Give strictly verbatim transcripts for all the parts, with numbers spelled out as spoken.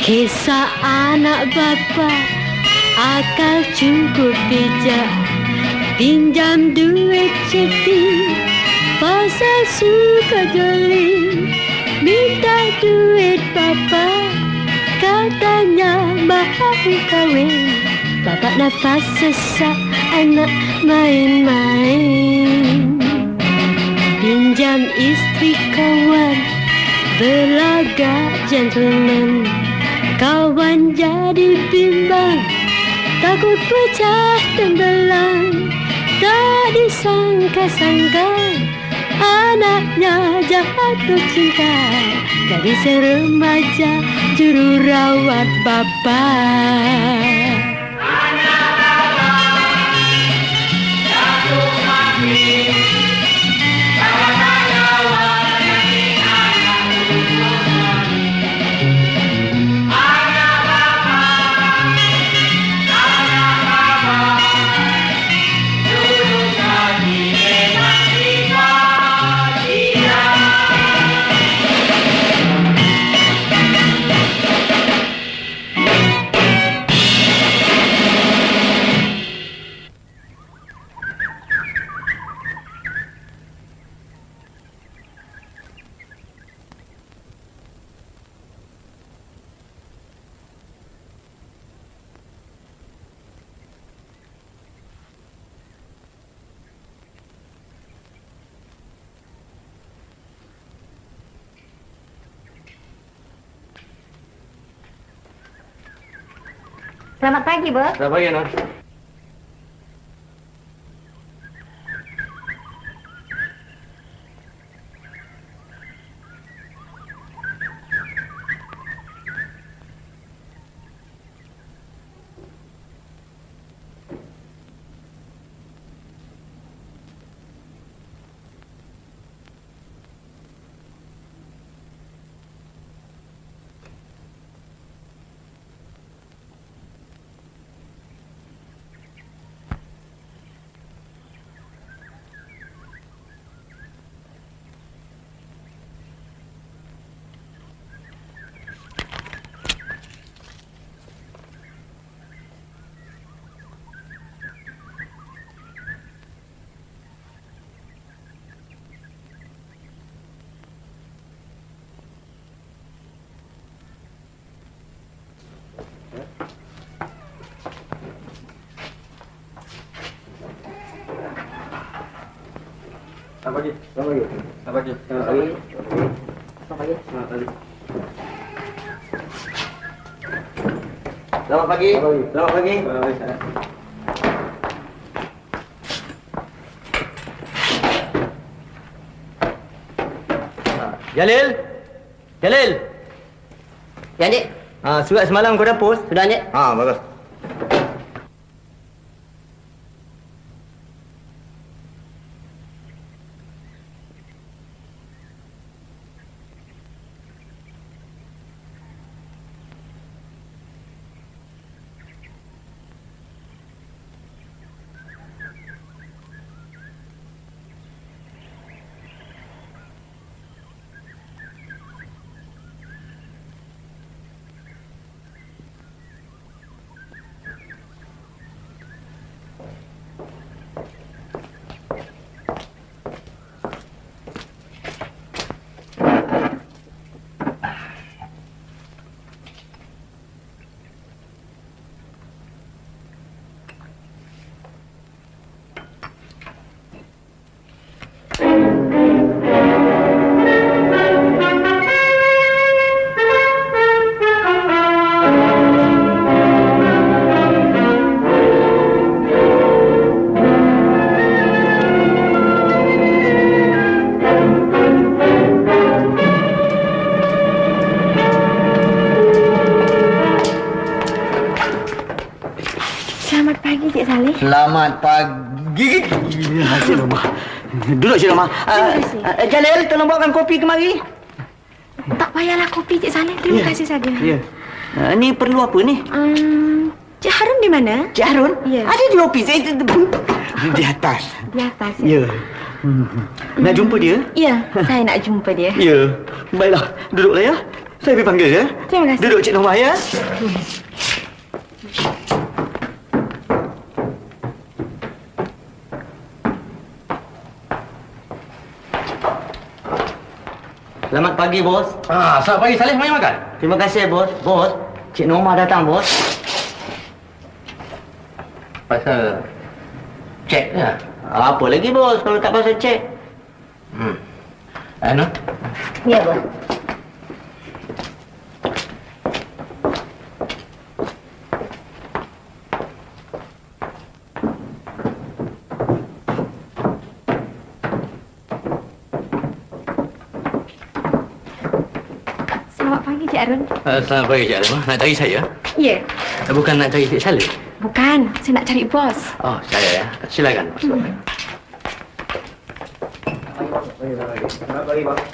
Kisah anak bapa akal cukup bijak, pinjam duit cepi pasal suka jeli. Minta duit bapa, katanya baru kahwin. Bapak nafas sesak, anak main-main. Pinjam istri kawan, berlagak gentleman. Kawan jadi bimbang, takut pecah tenggelam. Tak disangka-sangka anaknya jatuh cinta. Gadis remaja juru rawat bapa. Anak bapa jatuh mati. Selamat pagi, Bos. Selamat pagi, Noh. Selamat pagi. Selamat pagi. Selamat pagi. Selamat pagi. Selamat pagi. Selamat pagi. Selamat pagi. Selamat pagi. Selamat pagi. Jalil. Jalil. Ya, Dik. Ah, surat semalam kau dah post? Sudah, Dik. Ah, bagus. Selamat pagi. Cik Roma. Duduk, Cik Roma. Uh, uh, Jalil, tolong bawakan kopi kemari. Tak payahlah kopi, Cik Saleh. Terima yeah. kasih saja. Ya. Yeah. Uh, ni perlu apa ni? Um, Cik Harun di mana? Cik Harun? Ya. Yeah. Ada di ofis. Di atas. Di atas, ya? Ya. Yeah. Hmm. Nak jumpa dia? Ya, saya nak jumpa dia. Ya. Baiklah, duduklah ya. Saya pergi panggil ya. Terima kasih. Duduk Cik Norma ya. Selamat pagi, bos. Ah, selamat pagi Saleh, mari makan. Terima kasih, bos. Bos, Cik Norma datang, bos. Pasal cek ya. Apa lagi, bos, kalau tak pasal cek? Hmm. Anu? Ya, bos. Selamat pagi, Cik Arun. Uh, selamat pagi Cik Alimah. Nak cari saya? Ya. Uh, bukan nak cari Cik Saleh. Bukan, saya nak cari bos. Oh, saya ya. Silakan. Hmm. Selamat pagi, bos.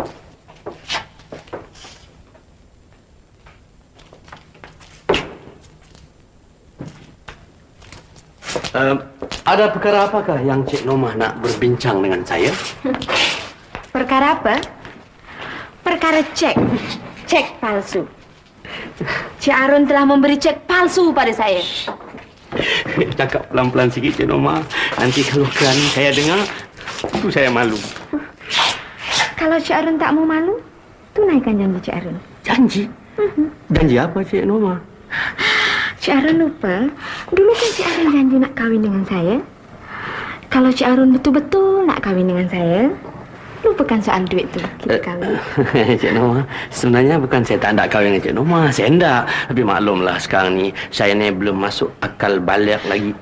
Uh, ada perkara apakah yang Cik Norma nak berbincang dengan saya? Perkara apa? Perkara cek. Cek palsu. Cik Arun telah memberi cek palsu pada saya. Cakap pelan-pelan sikit Cik Norma. Nanti kalau kan saya dengar, itu saya malu. Kalau Cik Arun tak mau malu, tunaikan janji Cik Arun. Janji? Janji apa Cik Norma? Cik Arun lupa, dulu kan Cik Arun janji nak kahwin dengan saya. Kalau Cik Arun betul-betul nak kahwin dengan saya, lupakan soal duit tu, kita kahwin. Cik Norma, sebenarnya bukan saya tak nak kahwin dengan Cik Norma. Saya hendak. Tapi maklumlah sekarang ni, saya ni belum masuk akal balik lagi.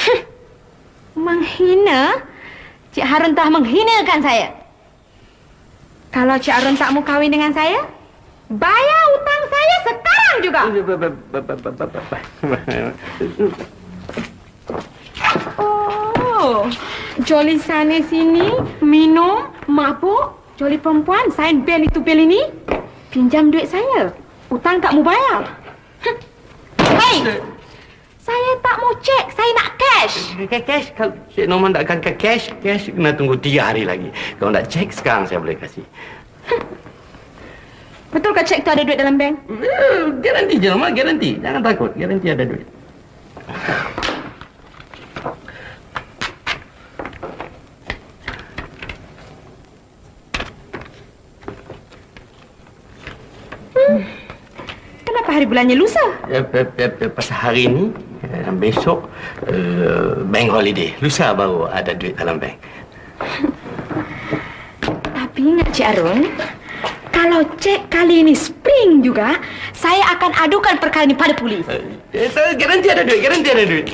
Menghina? Cik Harun telah menghinakan saya. Kalau Cik Arun tak mau kahwin dengan saya, bayar hutang saya sekarang juga. Oh, joli sana sini, minum, mabuk, joli perempuan, sign bil itu bil ini, pinjam duit saya, hutang tak mau bayar. Hei, saya tak mau cek, saya nak cash. Cash? Kalau Cik Norman tak akan cash, cash kena tunggu tiga hari lagi. Kalau nak cek sekarang saya boleh kasih. Betul ke cek tu ada duit dalam bank? Garanti Cik Norman, garanti. Jangan takut, garanti ada duit. Kenapa hari bulannya lusa? Pasal hari ini, besok, bank holiday. Lusa baru ada duit dalam bank. Tapi ingat Cik Arun, kalau cek kali ini spring juga, saya akan adukan perkara ini pada polis. Garanti ada duit, garanti ada duit.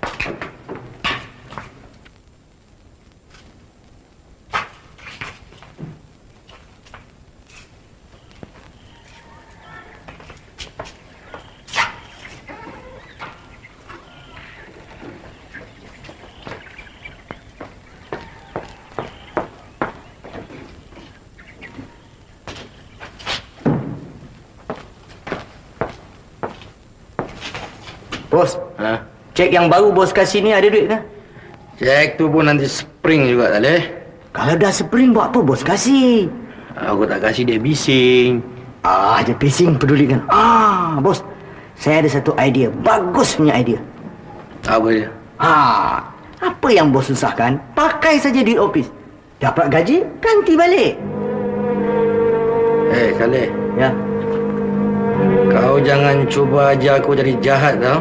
Bos, Ha? cek yang baru bos kasih ni ada duit kan? Cek tu pun nanti spring juga, Saleh. Kalau dah spring, buat apa bos kasih? Aku tak kasih dia bising. Ah, dia pising pedulikan. Ah, bos, saya ada satu idea. Bagus punya idea. Apa dia? Ha, apa yang bos susahkan? Pakai saja duit office. Dapat gaji, ganti balik. Eh, Saleh. Ya. Kau jangan cuba ajar aku jadi jahat tau.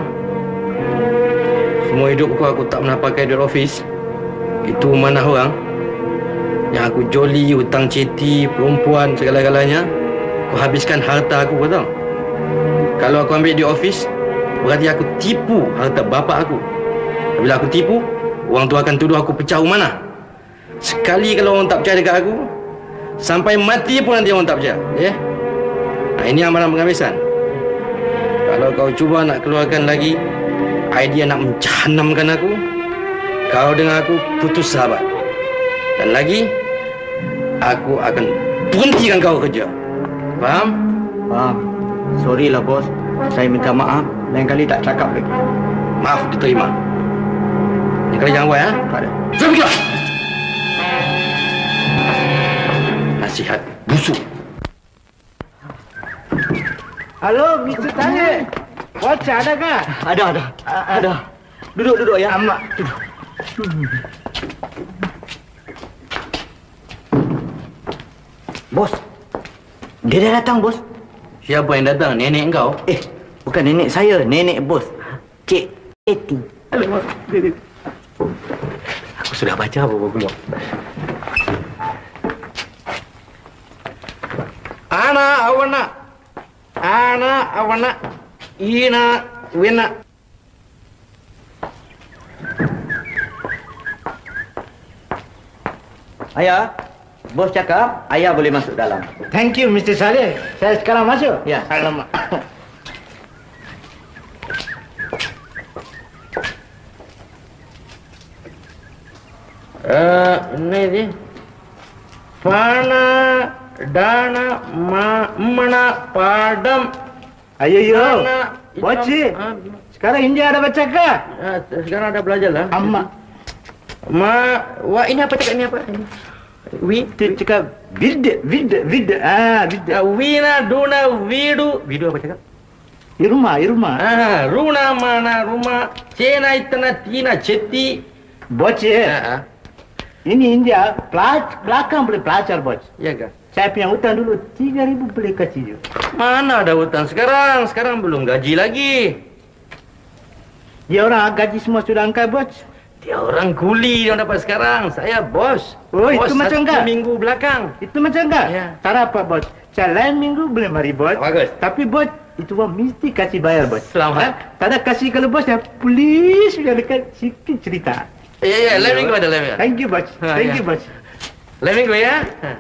Semua hidupku aku tak pernah pakai duit office. Itu mana orang. Yang aku joli, hutang ceti, perempuan, segala-galanya. Aku habiskan harta aku, kau tahu. Kalau aku ambil di office, berarti aku tipu harta bapa aku. Bila aku tipu, orang tu akan tuduh aku pecah mana. Sekali kalau orang tak percaya dekat aku, sampai mati pun nanti orang tak percaya. Ya? Nah, ini amaran penghabisan. Kalau kau cuba nak keluarkan lagi idea nak menjahanamkan aku, kau dengan aku putus sahabat. Dan lagi, aku akan berhentikan kau kerja. Faham? Faham. Sorry lah bos. Saya minta maaf. Lain kali tak cakap lagi. Maaf diterima. Ini kali jangan buat, ha? Tak ada. Sudah pergilah! Nasihat busuk. Halo, mister Tanya. Bos ada kah? Ada, ada. Ada. Duduk, duduk ya. Amak. Duduk. Bos. Dia dah datang, bos. Siapa yang datang? Nenek kau? Eh, bukan nenek saya, nenek bos. Cik Eti. Alamak. Aku sudah baca apa keluar. Ana awana. Ana awana. Ina wina. Ayah, bos cakap ayah boleh masuk dalam. Thank you, mister Saleh. Saya sekarang masuk. Ya. Alamak. Eh, ini dia. Fana dana ma mana padam. Ayo, yo. Fana Bos, hitam- Cik. Ah, Sekarang India ada baca kah? ah, sekarang ada belajar lah. Amak. Ma, wah ini apa cakap ini apa? Wi, Dia cakap vida, vida, vida. Ah, vida. ah, wina duna vidu. Vidu apa cakap? Di rumah, di rumah. Ah, runa mana rumah. Cina itana tina ceti. Bos, Cik. Ah, ah. Ini India, pelac, belakang boleh pelajar, bos. Ya kah? Saya punya hutang dulu tiga ribu boleh kasih. Mana ada hutang sekarang? Sekarang belum gaji lagi. Dia orang gaji semua sudah angkat, bos. Dia orang kuli yang dapat sekarang. Saya bos. Oh, bos itu macam satu kah? minggu belakang. Itu macam tak? Ya. Tak apa, bos. Saya lain minggu boleh mari, bos. Bagus. Tapi, bos, itu bos mesti kasih bayar, bos. Selamat. Ha? Tak ada kasih kalau bos, ya polis sudah dekat sikit cerita. Ya, ya, lain minggu ada lain minggu. Thank you, bos. Ha, Thank ya. you, bos. Lain minggu ya. Ha.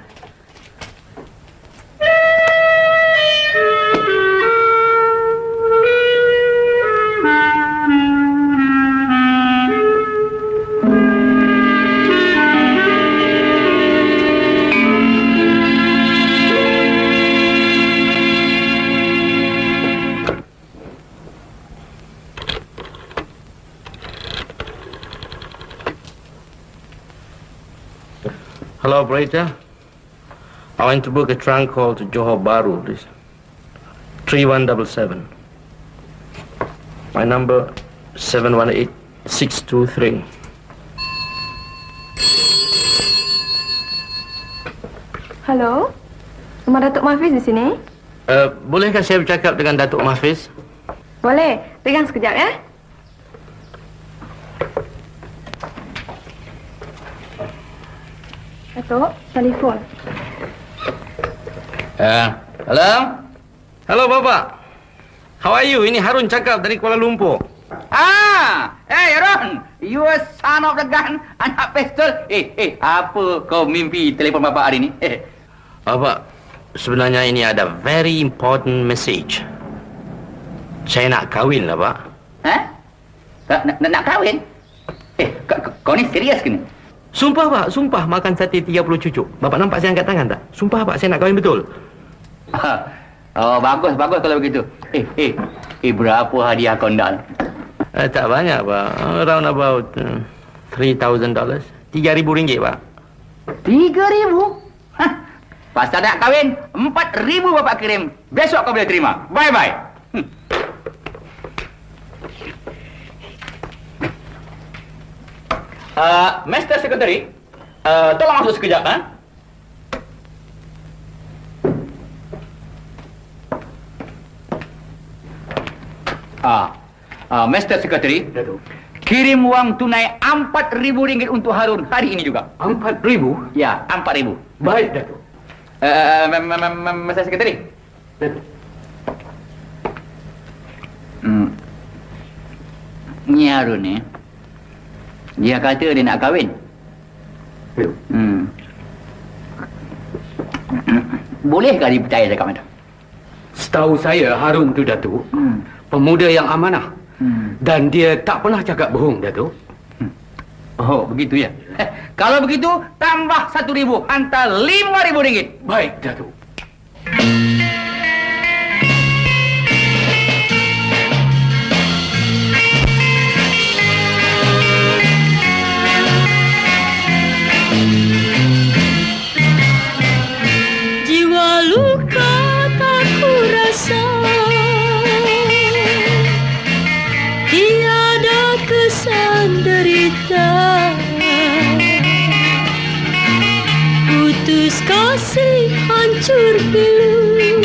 Hello, operator. I want to book a trunk call to Johor Bahru, please. three one seven seven. My number seven one eight six two three. Halo? Rumah Datuk Mahfiz di sini? Uh, bolehkah saya bercakap dengan Datuk Mahfiz? Boleh. Pegang sekejap ya. Datuk, telefon. Uh, hello? Hello, Bapak. How are you? Ini Harun cakap dari Kuala Lumpur. Ah, hey Ron, you a son of the gun, anak pistol. Eh, eh, apa kau mimpi telefon bapak hari ni? Eh, Bapak, sebenarnya ini ada very important message. Saya nak kahwin lah, Pak. ha? Nak, nak, nak kahwin? Eh, kau, kau ni serius ke ni? Sumpah, Pak. Sumpah makan sate tiga puluh cucuk. Bapak nampak saya angkat tangan tak? Sumpah, Pak. Saya nak kahwin betul. Oh, bagus, bagus kalau begitu. Eh, eh, eh, berapa hadiah kau nak? Eh, tak banyak, Pak. Around about uh, three thousand dollars. Tiga ribu ringgit, Pak. Tiga ribu? Hah? Pasal nak kahwin, empat ribu bapak kirim. Besok kau boleh terima. Bye-bye. Hmm. Uh, Mister Secretary, uh, tolong masuk sekejap, ha? Ah, uh, Mister Secretary, kirim wang tunai empat ribu ringgit untuk Harun hari ini juga. Empat ribu? Ya, empat ribu. Baik, Datuk. Uh, Mister Secretary. Datuk. Hmm. Ni Harun ni, dia kata dia nak kahwin. Belum. Hmm. Bolehkah dipercaya cakap macam? Setahu saya Harun tu, Datuk, Hmm. pemuda yang amanah. Hmm. Dan dia tak pernah cakap bohong, Datuk. Oh, begitu ya? Eh, kalau begitu, tambah satu ribu. Hantar lima ribu ringgit. Baik, Datuk. Jiwa luka tak ku rasa. hancur pilu,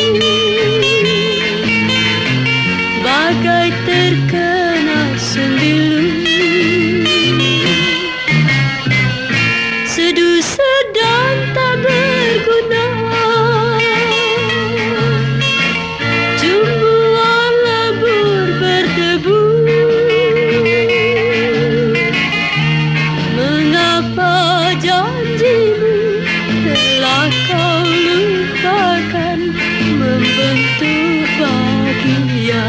bagai terkena sembilu. Seduh sedang tak berguna, jumbuan lebur berdebu. Mengapa janjimu telah kau lupakan, membentuk bahagia?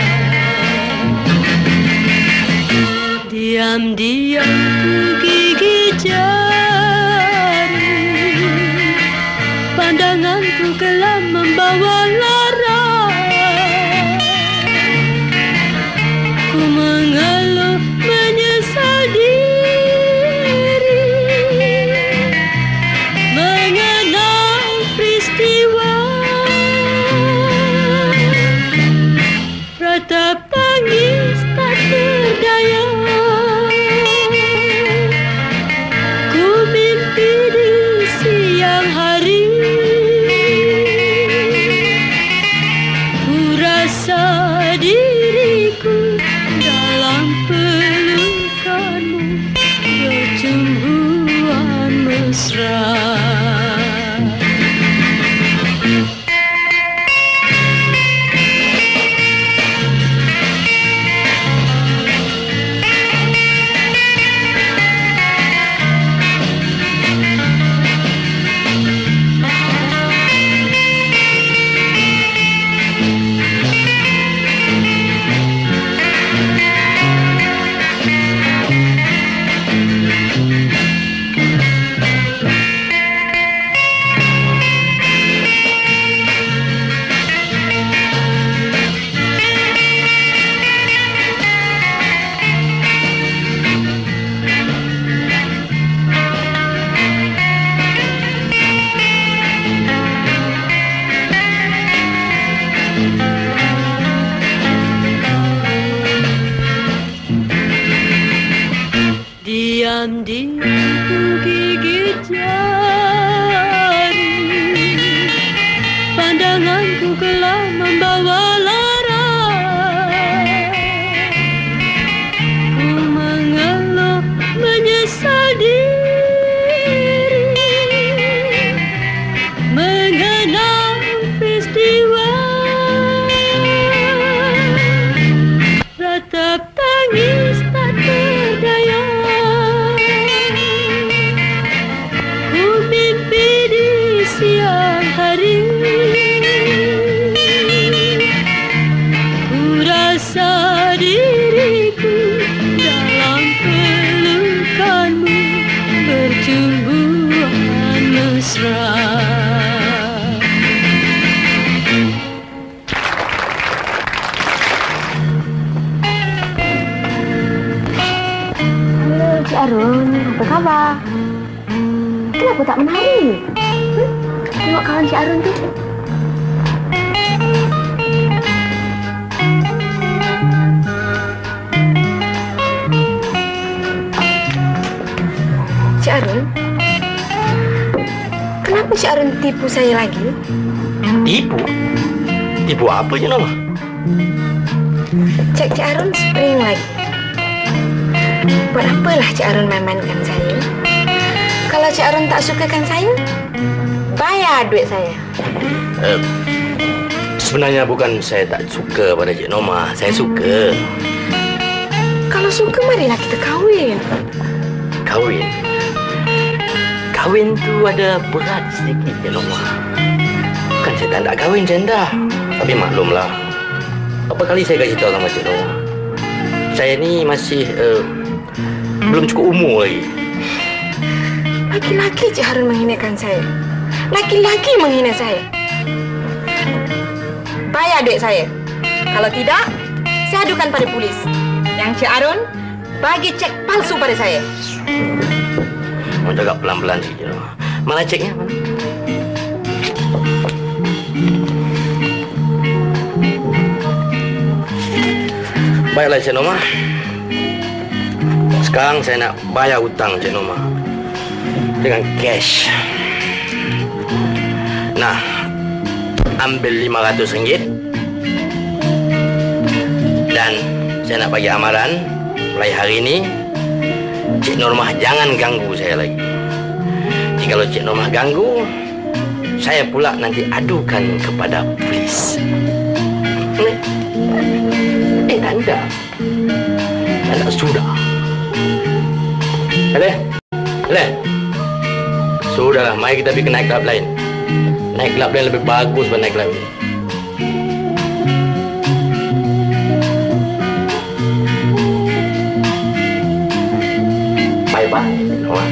Diam-diam ku gigit jari, pandanganku kelam membawa lara. Ku mengeluh menyesal diri, mengenang peristiwa. Ratap tangis tak berdaya, ku mimpi di siang hari. Ku rasa diriku dalam pelukanmu, percumbuan mesra. Diam-diam ku gigit jari, pandanganku kelam membawa lara. Ku mengeluh menyesal diri, mengenang peristiwa. Ratap tangis tak berdaya, siang hari. Ku rasa diriku dalam pelukanmu, percumbuan mesra. Halo, Cik Arun. Apa khabar? Kenapa tak menari? Tengok kawan Cik Arun tu. Cik Arun, kenapa Cik Arun tipu saya lagi? Tipu? Tipu apa je nama? Cek Cik Arun spring lagi. Buat apalah Cik Arun main-mainkan saya? Kalau Cik Arun tak sukakan saya, bayar duit saya. Uh, sebenarnya bukan saya tak suka pada Cik Norma. Saya suka. Kalau suka, marilah kita kahwin. Kahwin? Kahwin tu ada berat sedikit, Cik Norma. Bukan saya tak nak kahwin, saya dah. Tapi maklumlah. Berapa kali saya kasih tahu sama Cik Norma. Saya ni masih uh, belum cukup umur lagi. Laki-laki Cik Harun menghinakan saya. Laki-laki menghina saya. Bayar duit saya. Kalau tidak, saya adukan pada polis. Yang Cik Harun bagi cek palsu pada saya. Mau jaga pelan-pelan sikit. Mana ceknya? Mana? Baiklah Cik Norma. Sekarang saya nak bayar hutang Cik Norma dengan cash. Nah, ambil lima ratus ringgit. Dan saya nak bagi amaran, mulai hari ini Cik Normah jangan ganggu saya lagi. Jikalau Cik Normah ganggu, saya pula nanti adukan kepada polis. Eh, eh anda, anda sudah. Boleh? Boleh? Sudahlah, mari kita pergi ke naik club lain. Naik club lain lebih bagus daripada naik club ini. Bye-bye, Noah.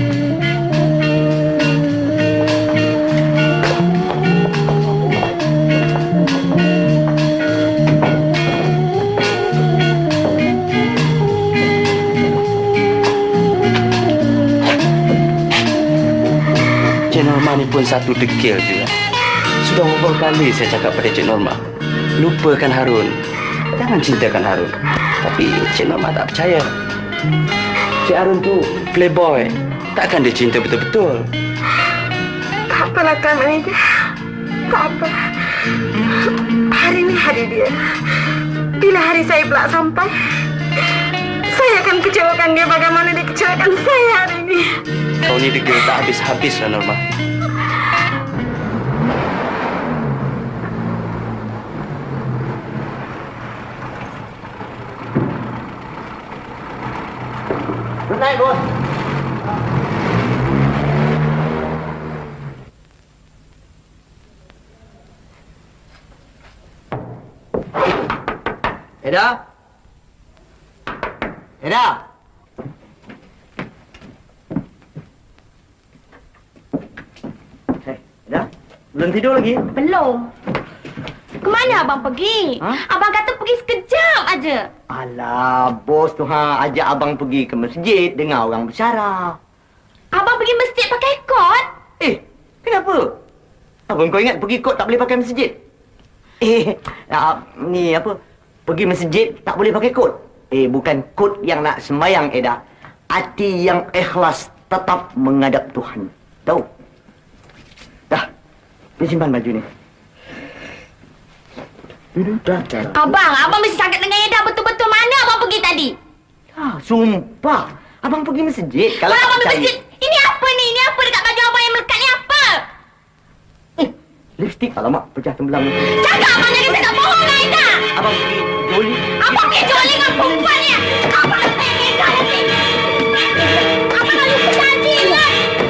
Cik Norma ni pun satu degil juga. Sudah beberapa kali saya cakap pada Cik Norma, lupakan Harun. Jangan cintakan Harun. Tapi Cik Norma tak percaya. Cik Harun tu playboy. Takkan dia cinta betul-betul. Tak apalah Kak Maida. Tak apa. Hari ni hari dia. Bila hari saya pula sampai, saya akan kecewakan dia bagaimana dia kecewakan saya hari ini. Kau ni degil tak habis-habis lah, Norma. Good night, bos. Eda? Eda? Hei, Eda? Belum tidur lagi? Belum. Kemana abang pergi? Ha? Abang kata pergi sekejap aja. Alah, bos tu ha ajak abang pergi ke masjid dengar orang bersyarah. Abang pergi masjid pakai kot? Eh, kenapa? Abang kau ingat pergi kot tak boleh pakai masjid? Eh, ah, ni apa? Pergi masjid tak boleh pakai kot? Eh, bukan kot yang nak sembahyang, Eda. Hati yang ikhlas tetap menghadap Tuhan. Tahu? Dah, ni simpan baju ni. Dah, dah. Abang, abang mesti cakap dengan Eda betul-betul mana abang pergi tadi? Ya, sumpah. Abang pergi masjid. Kalau Kalau tak abang pergi percaya. masjid, ini apa ni? Ini apa dekat baju abang yang melekat ni apa? Eh, lipstick. Alamak, pecah tembelang. Cakap abang jadi saya tak bohong dengan Eda. Abang pergi joli. Abang pergi joli dengan perempuan ni. Abang nak tanya Eda lagi. Abang nak lupa janji kan?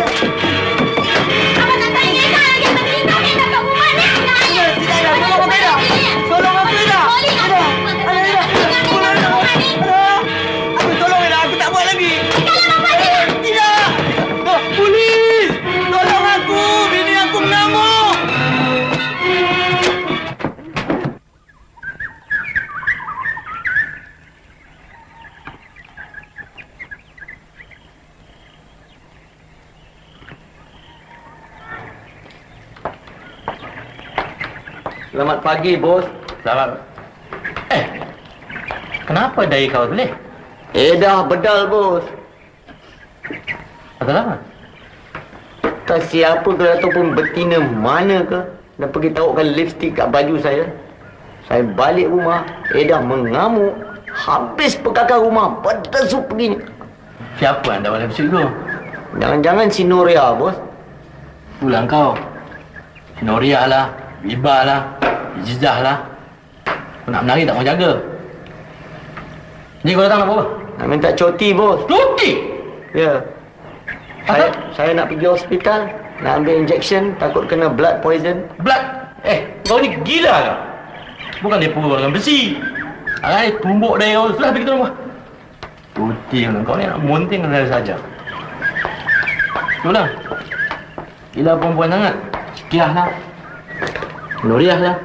Abang nak tanya Eda lagi. Abang tinggal Eda kat rumah ni. Tanya. Tidak, Eda. Tolong aku, Eda. Tolong aku, Eda. Joli dengan perempuan. Ada, Eda. Tinggal Eda kat rumah ni. Aku tolong, Eda. Aku tak buat lagi. Tinggal abang pergi lah. Tidak. Oh, polis. Tolong aku. Bini aku mengamuk. Selamat pagi, bos. Selamat. Eh, kenapa dari kau boleh? Eh, dah bedal, bos. Ada apa? Tak siapa ke ataupun betina mana ke dah pergi taruhkan lipstick kat baju saya. Saya balik rumah, Edah mengamuk. Habis pekakar rumah, berdesuk pergi. Siapa anda boleh bersyukur tu? Jangan-jangan si Noria, bos. Pulang kau. Noria lah, Biba lah, Ijizah lah. Kau nak menari tak mau jaga. Ni kau datang nak buat apa? Nak minta cuti, bos. Cuti! Ya. Saya, saya nak pergi hospital, nak ambil injection, takut kena blood poison. Blood! Eh, kau ni gila ke? Bukan dia pukul dengan besi. Alah, tumbuk dari kau. Sudah pergi tu rumah. Cuti kau ni nak munting dengan saja. Itulah. Gila perempuan sangat. Sekiah lah. Nuriah lah.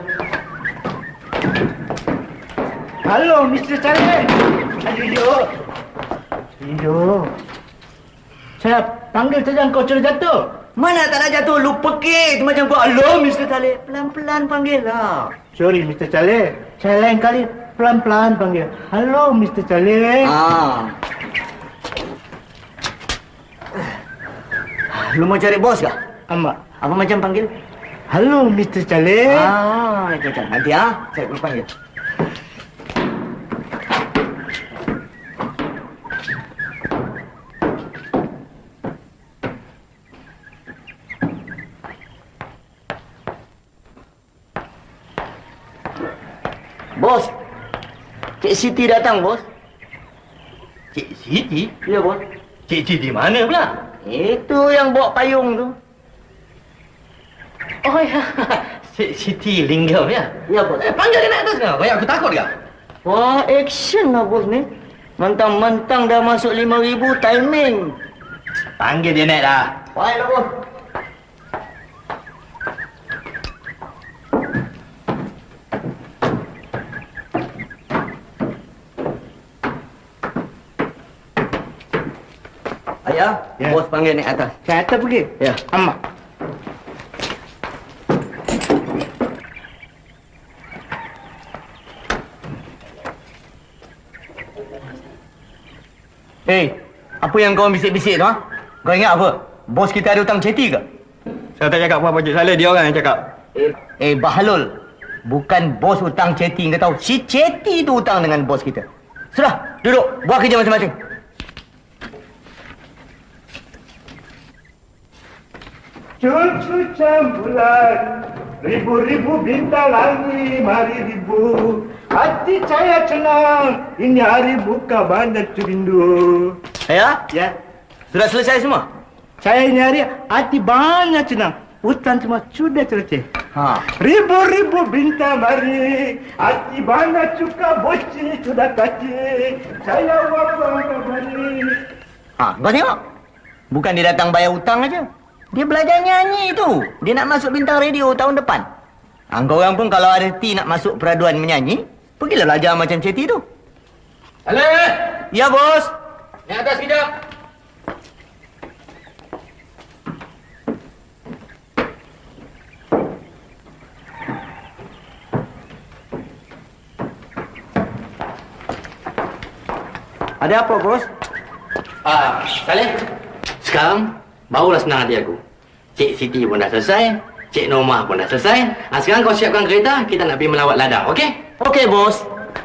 Halo, Mister Saleh. Aduh, Aduh. Saya panggil saja kau sudah jatuh. Mana tak nak jatuh, lu pekik macam kau. Alo, Mister Talib. Pelan-pelan panggil lah. Sorry, Mister Saleh. Saya lain kali pelan-pelan panggil. Halo, Mister Saleh. Ah. Lu mau cari bos kah? Amak. Apa macam panggil? Halo, Mister Saleh. Ah, macam nanti ah, saya pergi panggil. Bos, Cik Siti datang, bos. Cik Siti? Ya, bos. Cik Siti mana pula? Itu yang bawa payung tu. Oh ya, Cik Siti Linggam ya? Ya, bos. Eh, panggil dia naik atas kau. Banyak aku takut kau. Wah, action lah, bos ni. Mentang-mentang dah masuk lima ribu timing. Panggil dia naik dah. Baiklah, bos. Ayah, Ya. bos panggil naik atas. Saya atas pergi. Ya. Amak. Hei, apa yang kau bisik-bisik tu, ha? Kau ingat apa? Bos kita ada hutang ceti ke? Saya tak cakap apa-apa, Cik Saleh. Dia orang yang cakap. Eh, eh Bahlul. Bukan bos hutang ceti, kau tahu. Si ceti tu hutang dengan bos kita. Sudah, duduk. Buat kerja masing-masing. Cucu campuran, ribu-ribu bintang langit, mari ribu. Hati saya senang, ini hari buka bandar rindu. Ya? Ya, Sudah selesai semua? saya ini hari hati banyak senang. Hutan semua sudah selesai. Ha. Ribu-ribu bintang mari, hati banyak suka boci sudah kasih. Saya wafat kabari. Ha, kau tengok. Bukan dia datang bayar hutang aja. Dia belajar nyanyi tu. Dia nak masuk bintang radio tahun depan. Ha, kau orang pun kalau ada reti nak masuk peraduan menyanyi, pergilah belajar macam ceti tu. Saleh! Ya, bos. Naik atas sekejap. Ada apa, bos? Ah, Saleh. Sekarang barulah senang hati aku. Cik Siti pun dah selesai, Cik Normah pun dah selesai. Ah, sekarang kau siapkan kereta, kita nak pergi melawat ladang, okey? Okey, bos.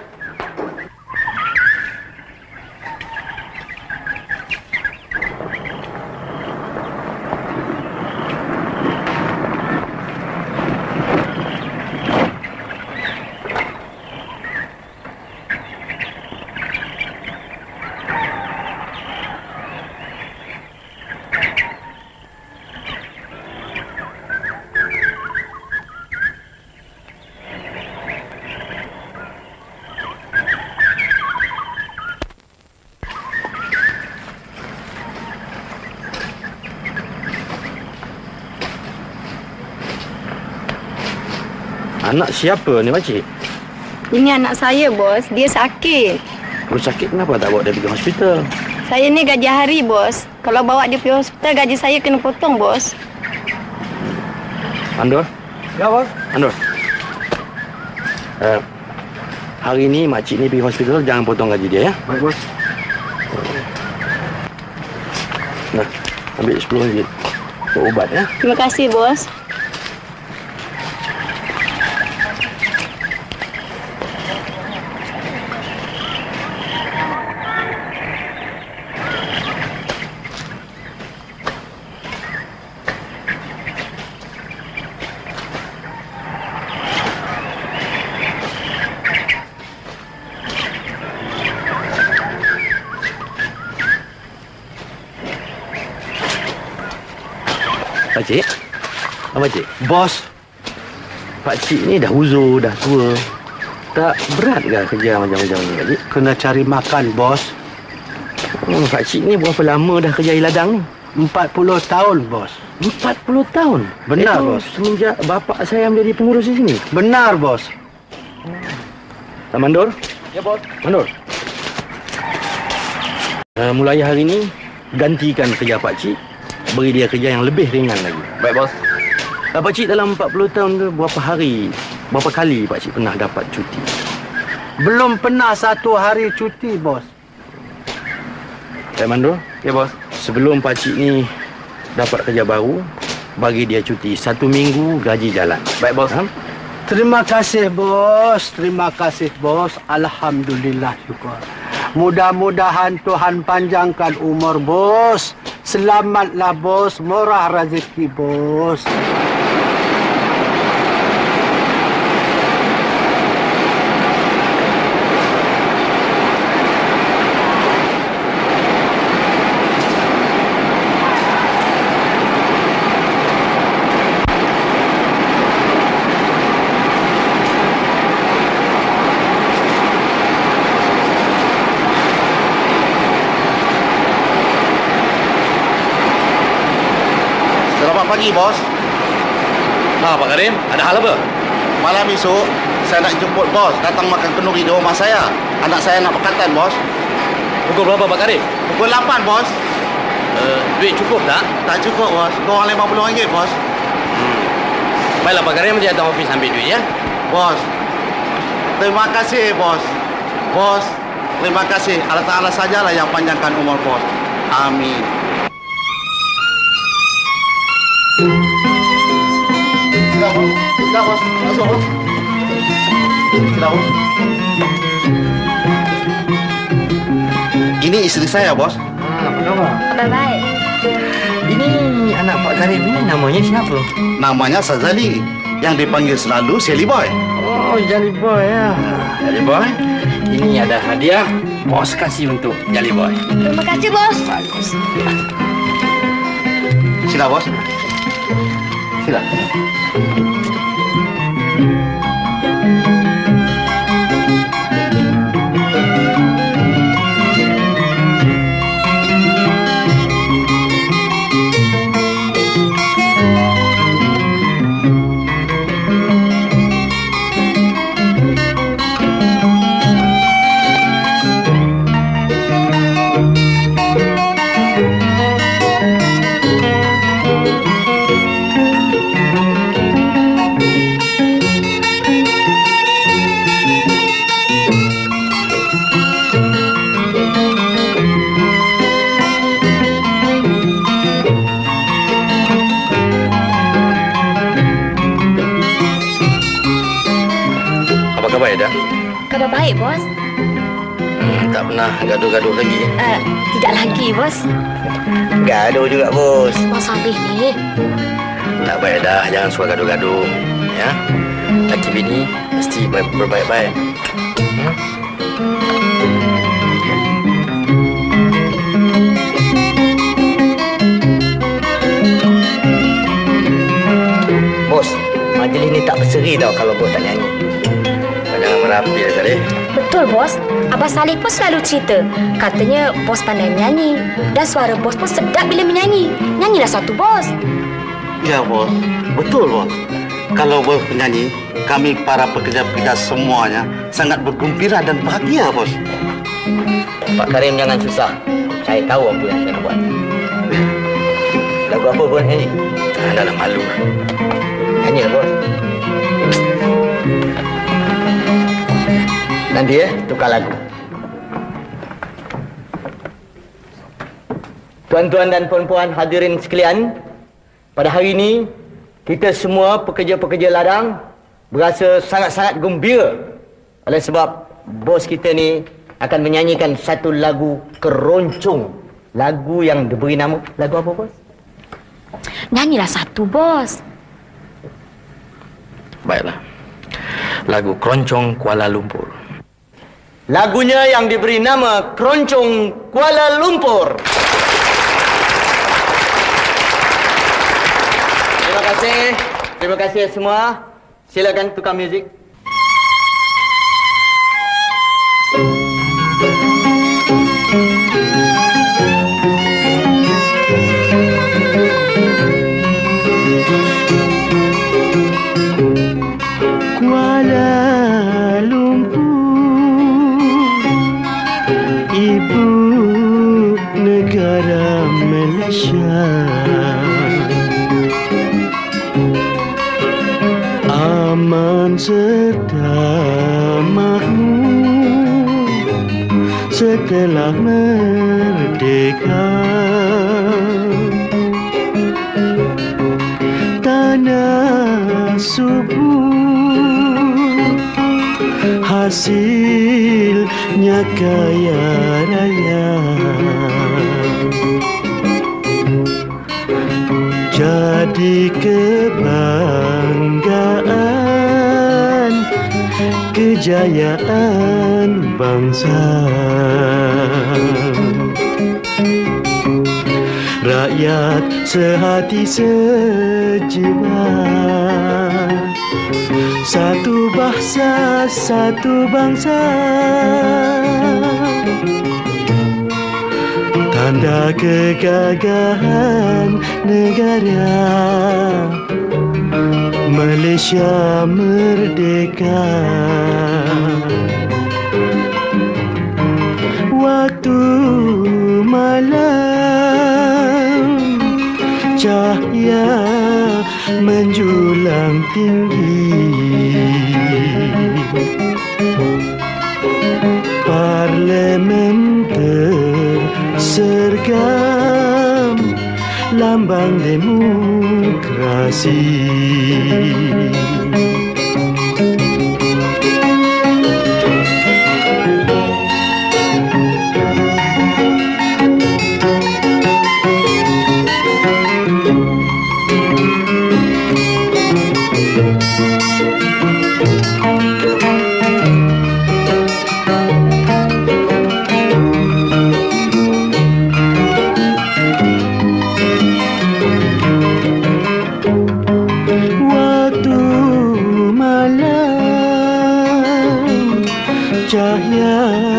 Anak siapa ni, Pakcik? Ini anak saya, bos. Dia sakit. Kalau sakit kenapa tak bawa dia pergi hospital? Saya ni gaji hari, bos. Kalau bawa dia pergi hospital, gaji saya kena potong, bos. Andor? Ya, bos. Andor? Uh, hari ni makcik ni pergi hospital, jangan potong gaji dia, ya? Baik, bos. Nah, ambil sepuluh ringgit. Untuk ubat, ya? Terima kasih, bos. Pakcik? Apa, Pakcik? Bos, Pakcik ni dah uzur, dah tua. Tak berat ke kerja macam-macam ni, Pakcik? kena cari makan, bos. Hmm, Pakcik ni berapa lama dah kerja di ladang ni? Empat puluh tahun, bos. Empat puluh tahun? Benar, Itu bos. semenjak bapak saya menjadi pengurus di sini. Benar, bos. Tak, Mandor? Ya, bos. Mandor? Uh, mulai hari ni, gantikan kerja Pakcik. Beri dia kerja yang lebih ringan lagi. Baik, bos. Uh, Pakcik dalam empat puluh tahun tu, berapa hari, berapa kali Pakcik pernah dapat cuti? Belum pernah satu hari cuti, bos. Tak, Mandor? Ya, bos. Sebelum Pakcik ni dapat kerja baru, bagi dia cuti satu minggu gaji jalan. Baik bos. Ha? Terima kasih bos, terima kasih bos. Alhamdulillah syukur. Mudah-mudahan Tuhan panjangkan umur bos. Selamatlah bos, murah rezeki bos. Pagi bos. Ha, Pak Karim, ada hal apa? Malam esok saya nak jemput bos datang makan kenduri di rumah saya. Anak saya nak berkatan bos. Pukul berapa Pak Karim? Pukul lapan bos. Uh, duit cukup tak? Tak cukup bos. Kurang lima puluh ringgit bos. Hmm. Baiklah Pak Karim, dia datang ofis ambil duit ya. Bos. Terima kasih bos. Bos, terima kasih. Allah Ta'ala sajalah yang panjangkan umur bos. Amin. Sudah bos, sudah bos, masuk bos. Sudah bos. Ini isteri saya bos. Ah, apa khabar? Khabar baik. Ini anak Pak Karim ni namanya siapa? Namanya Sazali, yang dipanggil selalu Sally Boy. Oh, Jali Boy ya. Jali Boy, ini ada hadiah bos kasih untuk Jali Boy. Terima kasih bos. Bagus. Sila bos. Sila. Khabar baik, bos. Hmm, tak pernah gaduh-gaduh lagi. Uh, tidak lagi, bos. Gaduh juga, bos. Bos habis ni. Tak baik dah, jangan suka gaduh-gaduh. Ya, laki bini mesti berbaik-baik. Hmm? Bos, majlis ni tak berseri tau kalau bos tak nyanyi. Jangan merapi ya, Saleh. Betul, bos. Abah Saleh pun selalu cerita. Katanya bos pandai menyanyi. Dan suara bos pun sedap bila menyanyi. Nyanyilah satu, bos. Ya, bos. Betul, bos. Kalau bos penyanyi, kami para pekerja-pekerja semuanya sangat bergembira dan bahagia, bos. Pak Karim jangan susah. Saya tahu apa yang saya nak buat. Lagu apa bos nyanyi? Anda nak malu. Nyanyilah, bos. Nanti ya, tukar lagu. Tuan-tuan dan puan-puan hadirin sekalian, pada hari ini kita semua pekerja-pekerja ladang berasa sangat-sangat gembira oleh sebab bos kita ni akan menyanyikan satu lagu keroncong. Lagu yang diberi nama, lagu apa bos? Nyanyilah satu, bos. Baiklah. Lagu Keroncong Kuala Lumpur. Lagunya yang diberi nama Keroncong Kuala Lumpur. Terima kasih. Terima kasih semua. Silakan tukar muzik. Kuala Lumpur, ibu negara Malaysia, aman serta makmur setelah merdeka. panas subuh, hasilnya kaya raya. Jadi kebanggaan, kejayaan bangsa. Rakyat sehati sejiwa, satu bahasa, satu bangsa. Tanda kegagahan negara, Malaysia merdeka. Waktu malam, cahaya menjulang tinggi. Parlimen tersergam, lambang demokrasi. Cahaya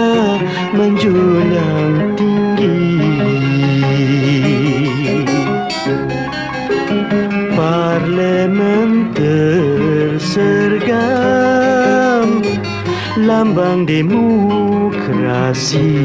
menjulang tinggi. Parlimen tersergam, lambang demokrasi.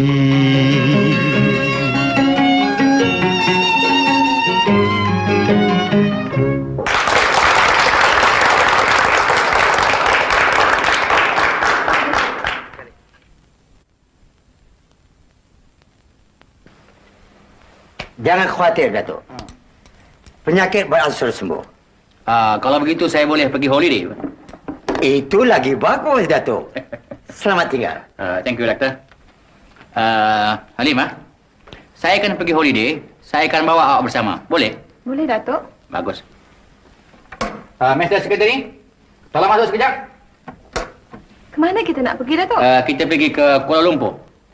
Jangan khawatir, Datuk. Penyakit beransur sembuh. Ah, kalau begitu saya boleh pergi holiday. Itu lagi bagus, Datuk. Selamat tinggal. Uh, thank you, Doktor. Uh, Halimah, saya akan pergi holiday. Saya akan bawa awak bersama. Boleh? Boleh, Datuk. Bagus. Uh, Mister Secretary, tolong masuk sekejap. Kemana kita nak pergi, Datuk? Uh, kita pergi ke Kuala Lumpur.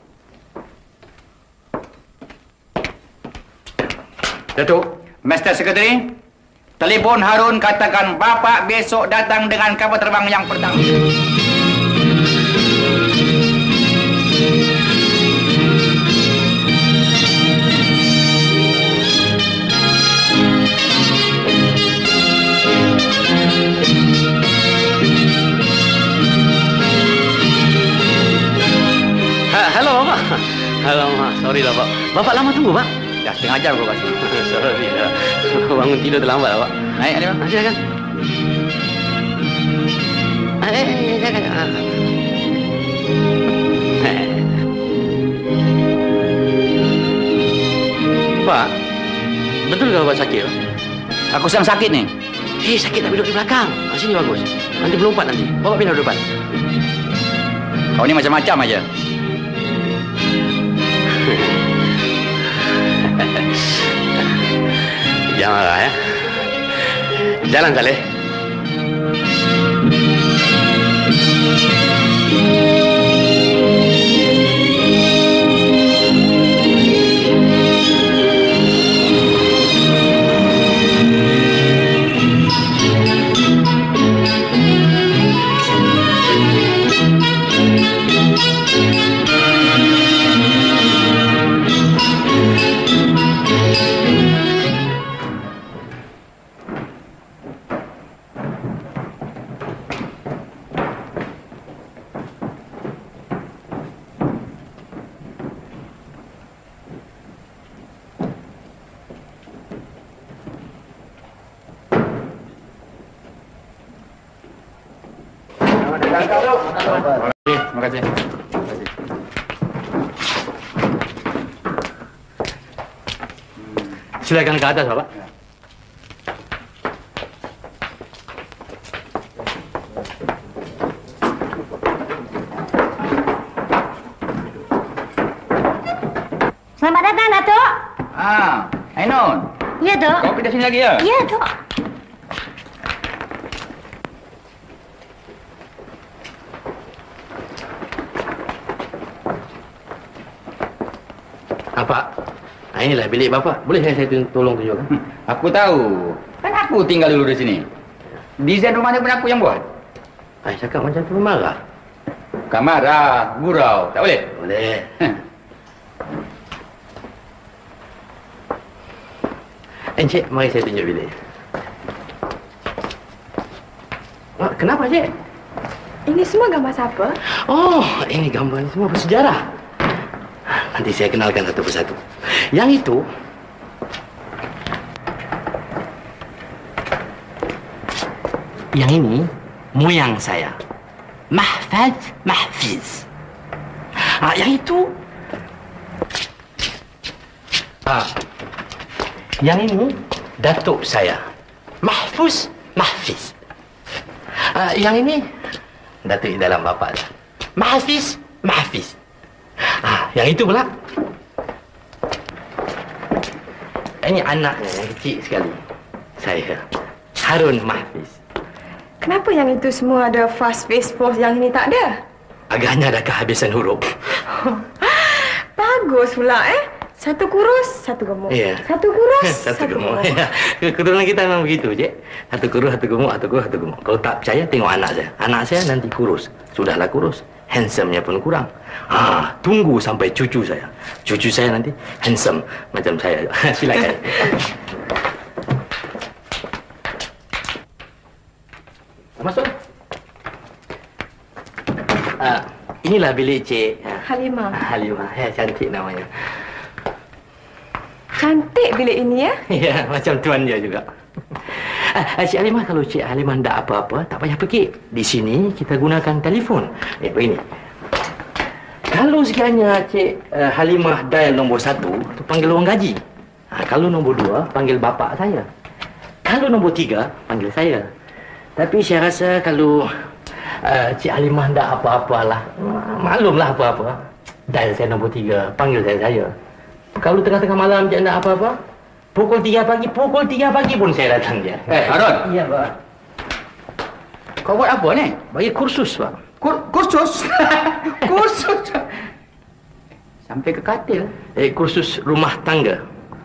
Datuk, Mister Secretary, telefon Harun katakan bapa besok datang dengan kapal terbang yang pertama. Ha, halo, Bapak. Halo, Mak. Sorry lah, Pak. Bapak lama tunggu, Pak. Dah setengah jam kau kasih. Sorry lah. Bangun tidur terlambat lah, Pak. Naik, Halimah. Ah, silakan. Eh, eh, eh, silakan. Ah. Eh. Pak, betul ke Bapak sakit? Pak? Aku sedang sakit ni. Eh, sakit tak duduk di belakang. Ah, sini bagus. Nanti melompat nanti. Bapak pindah depan. Kau ni macam-macam aja. Jangan marah ya. Jalan Saleh. Terima kasih. Silakan ke atas, Bapak. Selamat datang, Datuk. Ah, Ainun. Ya, Dok. Kau pergi sini lagi ya? Ya, Dok. Apa? Ha, inilah bilik bapa. Boleh saya, saya tolong tunjukkan? Hmm, aku tahu. Kan aku tinggal dulu di sini. Desain rumahnya pun aku yang buat. Saya cakap macam tu marah. Bukan marah, gurau. Tak boleh? Boleh. Encik, mari saya tunjuk bilik. Oh, kenapa, Cik? Ini semua gambar siapa? Oh, ini gambar ini semua bersejarah. Nanti saya kenalkan satu persatu. Yang itu... Yang ini, moyang saya. Mahfaz Mahfiz. Ah, yang itu... Ah, yang ini, datuk saya. Mahfuz Mahfiz. Ah, yang ini, datuk dalam bapa dah. Mahfiz Mahfiz. Ah, yang itu pula. Ini anaknya yang kecil sekali. Saya, Harun Mahfiz. Kenapa yang itu semua ada fast face pose, yang ini tak ada? Agaknya ada kehabisan huruf. Bagus pula eh. Satu kurus, satu gemuk. Ya. Satu kurus, satu, satu gemuk. Ya. Keturunan kita memang begitu, Cik. Satu kurus, satu gemuk, satu kurus, satu gemuk. Kalau tak percaya, tengok anak saya. Anak saya nanti kurus. Sudahlah kurus. Handsome-nya pun kurang. Ah, tunggu sampai cucu saya. Cucu saya nanti handsome macam saya. Silakan. Masuk. Ah, inilah bilik Cik Halimah. Halimah. Ya, cantik namanya. Cantik bilik ini ya. Ya, macam tuan dia juga. Ah, Cik Halimah, kalau Cik Halimah tak apa-apa, tak payah pergi. Di sini kita gunakan telefon. Eh, begini. Kalau sekiranya Cik uh, Halimah dial nombor satu, tu panggil orang gaji. Ha, kalau nombor dua, panggil bapa saya. Kalau nombor tiga, panggil saya. Tapi saya rasa kalau uh, Cik Halimah tak apa-apalah, maklumlah apa-apa, dial saya nombor tiga, panggil saya saya. Kalau tengah-tengah malam Cik tak apa-apa, pukul tiga pagi, pukul tiga pagi pun saya datang dia. Eh, Harun. Iya, Pak. Kau buat apa ni? Bagi kursus, Pak. Kur kursus? Kursus? Sampai ke katil? Eh, kursus rumah tangga.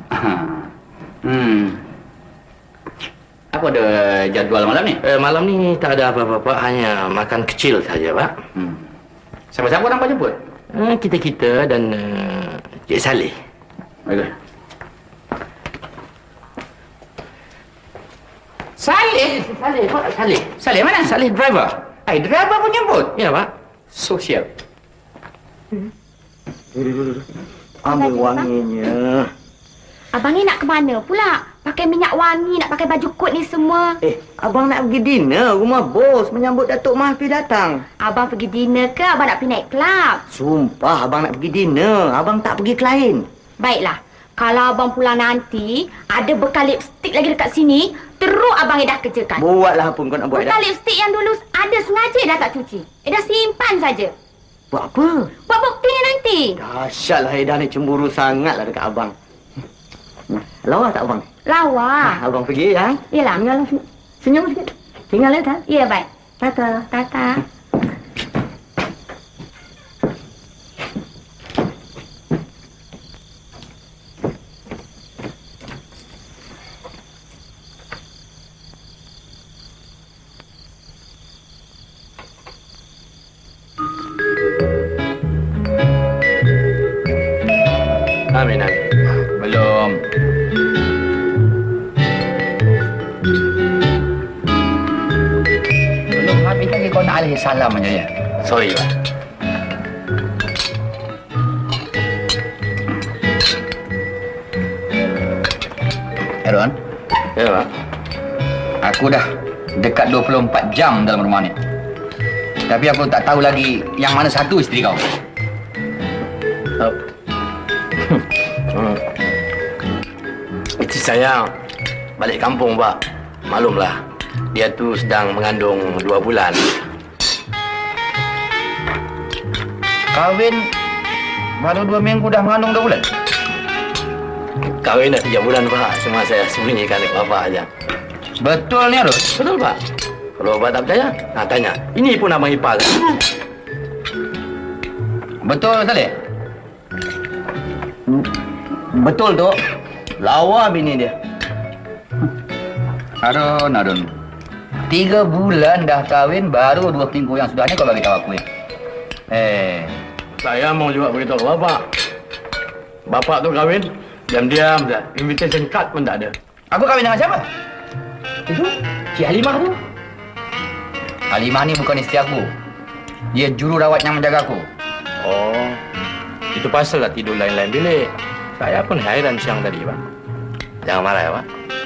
Hmm. Apa ada jadual malam ni? Eh, malam ni tak ada apa-apa, Pak. Hanya makan kecil saja, Pak. Hmm. Siapa-siapa orang kau jemput? Eh, kita-kita dan uh, Cik Saleh. Baiklah. Saleh? Saleh, Pak. Saleh. Saleh mana? Saleh driver. Eh, driver pun jemput? Ya, Pak. Sosial. Hmm. Duduk, duduk. Ambil wanginya. Abang ni nak ke mana pula? Pakai minyak wangi, nak pakai baju kot ni semua. Eh, abang nak pergi dinner rumah bos menyambut Datuk Mahfiz datang. Abang pergi dinner ke abang nak pergi naik kelab? Sumpah abang nak pergi dinner. Abang tak pergi klien. Baiklah. Kalau abang pulang nanti, ada bekal lipstick lagi dekat sini, teruk abang dah kerjakan. Buatlah apa kau nak buat dah. Bekal lipstick yang dulu ada sengaja dah tak cuci. Dah simpan saja. Buat apa? Buat buktinya nanti. Dahsyatlah Edah ni, cemburu sangatlah dekat abang. Lawa tak abang? Lawa. Ah, abang pergi ya. Yalah. Tinggal senyum sikit. Tinggal ya, tak? Ya, baik. Tata. Tata. Amin, amin. Belum. Belum habis lagi kau nak alih salam aja ya. Sorry, Pak. Aaron, Ya, Pak. aku dah dekat dua puluh empat jam dalam rumah ni. Tapi aku tak tahu lagi yang mana satu isteri kau. Oh. Hmm. Isteri saya balik kampung, Pak. Maklumlah, dia tu sedang mengandung dua bulan. Kahwin baru dua minggu dah mengandung dua bulan? Kahwin dah tiga bulan, Pak. Semua saya sembunyikan dekat Bapak aja. Betul ni, Harun? Betul, Pak. Kalau Bapak tak percaya, nah, tanya. Ini pun nama ipar. Betul, Saleh? Betul, Tok. Lawa bini dia. Harun, Harun. Tiga bulan dah kahwin, baru dua minggu yang sudah ni kau bagi tahu aku ya. Eh, Saya mau juga beritahu ke Bapak. Bapak tu kahwin, diam-diam dah. Invitation card pun tak ada. aku kahwin dengan siapa? Itu, si Halimah tu. Halimah ni bukan isteri aku. Dia juru rawat yang menjaga aku. Oh, itu pasal lah tidur lain-lain bilik. Saya pun hairan siang tadi, Pak. Jangan marah ya, Pak.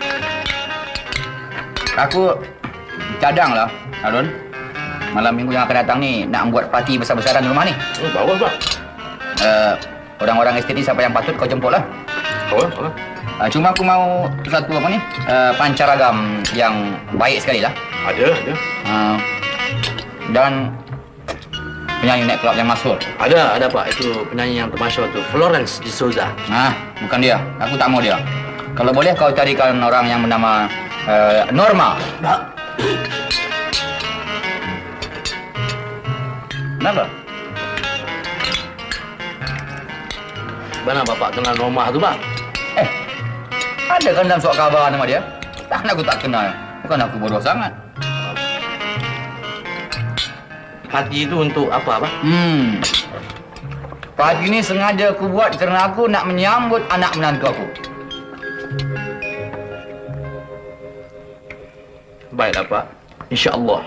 Aku cadanglah, Harun. Malam minggu yang akan datang ni nak buat parti besar-besaran di rumah ni. Oh, bagus, Pak. Uh, orang-orang estet ni siapa yang patut kau jemput lah. Oh, oh. Uh, cuma aku mau satu apa ni, uh, pancaragam yang baik sekali lah. Ada, ada. Uh, dan penyanyi night club yang masyhur. Ada, ada, Pak. Itu penyanyi yang termasyhur tu, Florence de Souza. Nah, bukan dia. Aku tak mau dia. Kalau boleh kau carikan orang yang bernama uh, Norma. Tak. Kenapa? Mana Bapak kenal Norma tu, Pak? Eh, ada kan dalam surat khabar nama dia? Takkan aku tak kenal. Bukan aku bodoh sangat. Parti itu untuk apa, Pak? Hmm. Parti ini sengaja aku buat kerana aku nak menyambut anak menantu aku. Baiklah, Pak. InsyaAllah.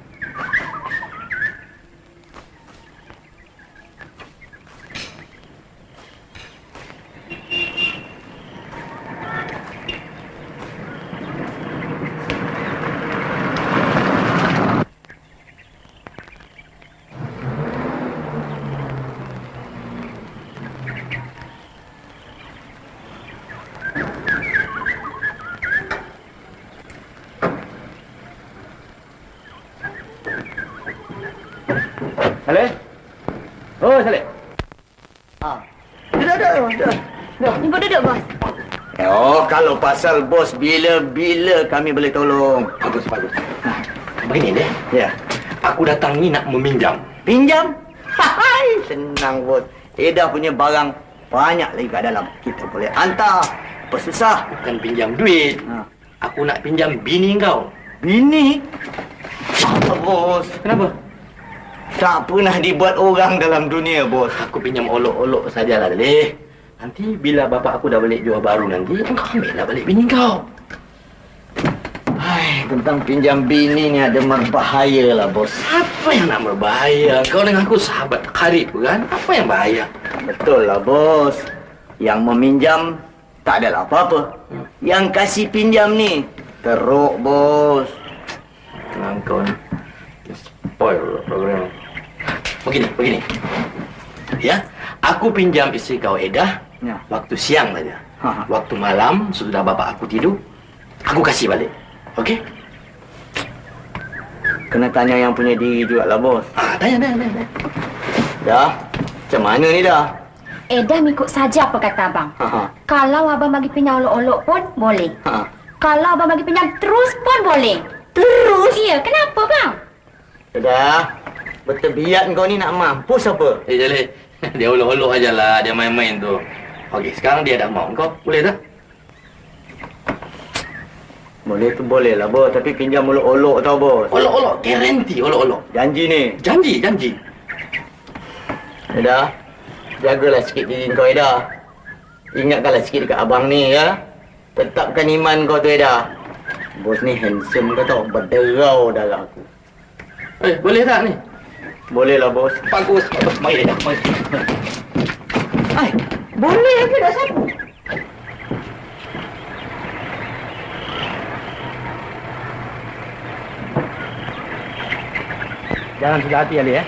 Saleh? Oh, Saleh. Ah. Duduk, duduk, duduk. Ibu duduk, bos. Oh, kalau pasal bos, bila-bila kami boleh tolong. Bagus, bagus. Begini deh. Ya. Aku datang ni nak meminjam. Pinjam? Hai, senang bos. Edah punya barang banyak lagi kat dalam. Kita boleh hantar. Apa susah? Bukan pinjam duit. Ha. Aku nak pinjam bini kau. Bini? Apa bos? Kenapa? Tak pernah dibuat orang dalam dunia, bos. Aku pinjam olok-olok sajalah, Saleh. Nanti bila bapak aku dah balik jual baru nanti, kau ambillah balik bini kau. Hai, tentang pinjam bini ni ada berbahaya lah, bos. Apa yang nak berbahaya? Kau dengan aku sahabat karib kan? Apa yang bahaya? Betul lah, bos. Yang meminjam tak adalah apa-apa. Hmm. Yang kasih pinjam ni teruk, bos. Tenang kau ni. Spoil program. Begini, begini. Ya, aku pinjam isteri kau Edah ya. Waktu siang saja. Ha. Waktu malam sudah bapak aku tidur, aku kasih balik. Okey? Kena tanya yang punya diri juga lah, bos. Ah, tanya, tanya, tanya. Dah? Macam mana ni dah? Eh, dah ikut saja apa kata abang. Ha. Kalau abang bagi pinjam olok-olok pun boleh. Ha. Kalau abang bagi pinjam terus pun boleh. Terus? Iya, kenapa bang? Dah. Bertebiat kau ni nak mampus apa? Eh, Jalil. Dia olok-olok ajalah, dia main-main tu. Okey, sekarang dia dah mau. Kau boleh tak? Boleh tu boleh lah, bos. Tapi pinjam olok-olok tau, bos. Olok-olok, garanti olok-olok. Janji ni. Janji, janji. Dah. Jagalah sikit diri kau, Eda. Ingatkanlah sikit dekat abang ni, ya. Tetapkan iman kau tu, Eda. Bos ni handsome kau tau. Berderau darah aku. Eh, boleh tak ni? Boleh lah, bos. Bagus. Mari, Eda. Mari. Ay, boleh ke dah sapu? Jangan sudah hati, Ali, ya.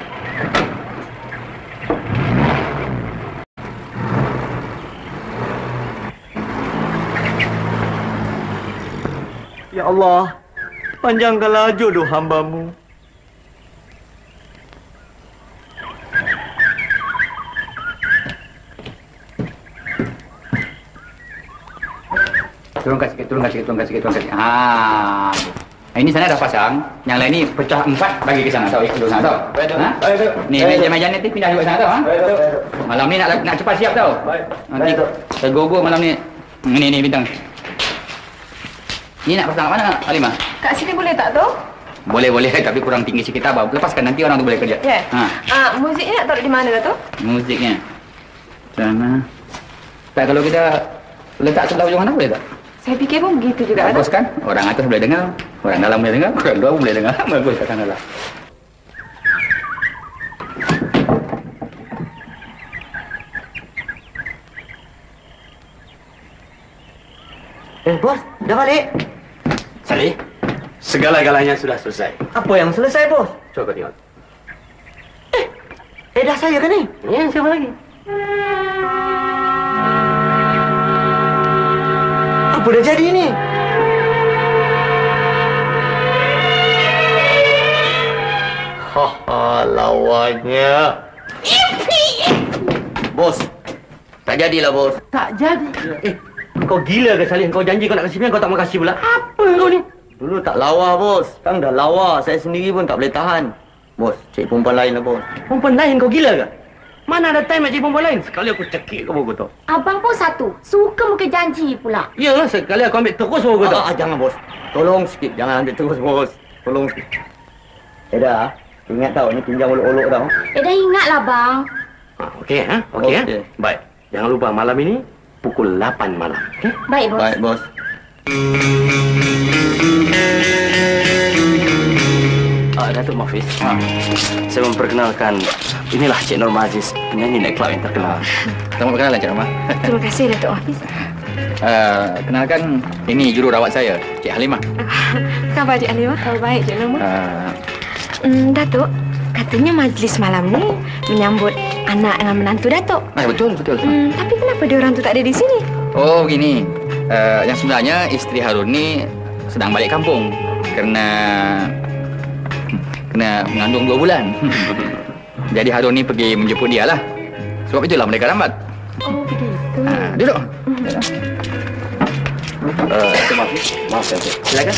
Ya Allah, panjangkanlah jodoh hamba-Mu. Turunkan sikit, turunkan sikit, turunkan sikit, turunkan sikit. Ha. Ini sana dah pasang, yang lain ni pecah empat bagi ke sana tau, ikut sana tau. Ha? Ni meja-meja ni pindah juga sana tau, ha? Malam ni nak nak cepat siap tau. Nanti tergogo malam ni. Ni ni bintang. Ni nak pasang kat mana, Halimah? Kat sini boleh tak tu? Boleh boleh, tapi kurang tinggi sikit abang. Lepaskan nanti orang tu boleh kerja. Ya. Yeah. Ha. Ah, muziknya nak taruh di mana tu? Muziknya. Sana. Tak, kalau kita letak sebelah ujung mana boleh tak? Saya fikir pun begitu juga. Bagus kan? Orang atas boleh dengar, orang dalam boleh dengar, orang luar boleh dengar. Bagus kat sana lah. Eh, bos, dah balik? Salih, segala-galanya sudah selesai. Apa yang selesai, bos? Coba kau tengok. Eh, eh dah saya kan ni? Ya, siapa lagi? Apa dah jadi ni? Haha, lawannya. Bos, tak jadilah, bos. Tak jadi. Eh, kau gila ke Salih? Kau janji kau nak kasih pilihan, kau tak mau kasih pula. Apa kau ni? Dulu tak lawa, bos. Sekarang dah lawa. Saya sendiri pun tak boleh tahan. Bos, cari perempuan lain lah, bos. Perempuan lain kau gila ke? Mana ada time nak cari perempuan lain? Sekali aku cekik kau buku tu. Abang pun satu. Suka muka janji pula. Iyalah, sekali aku ambil terus buku tu. Ah, ah, jangan, bos. Tolong sikit. Jangan ambil terus, bos. Tolong sikit. Eh, dah. Ingat tau, ni pinjam olok-olok tau. Eh, dah ingatlah, bang. Ha, okey, ha? Okey, Okey. ha? Baik. Jangan lupa malam ini pukul lapan malam. Okey? Baik, bos. Baik, bos. Ah, Datuk Mafiz. Ha. Saya memperkenalkan, inilah Cik Norma Aziz, penyanyi night club yang terkenal. Selamat berkenalan, Cik Rahmat. Terima kasih, Datuk Hafiz. Uh, kenalkan, ini jururawat saya, Cik Halimah. Khabar Cik Halimah? Khabar baik, Cik Norma. Uh, Hmm, Datuk, katanya majlis malam ni menyambut anak dengan menantu Datuk. eh, betul, betul. Hmm, tapi kenapa dia orang tu tak ada di sini? Oh, begini. Uh, yang sebenarnya, isteri Harun ni sedang balik kampung kerana kena mengandung dua bulan. Jadi Harun ni pergi menjemput dia lah. Sebab itulah mereka lambat. Oh, begitu. Uh, duduk. duduk. Uh, Datuk Mafiz, maaf saya. Silakan.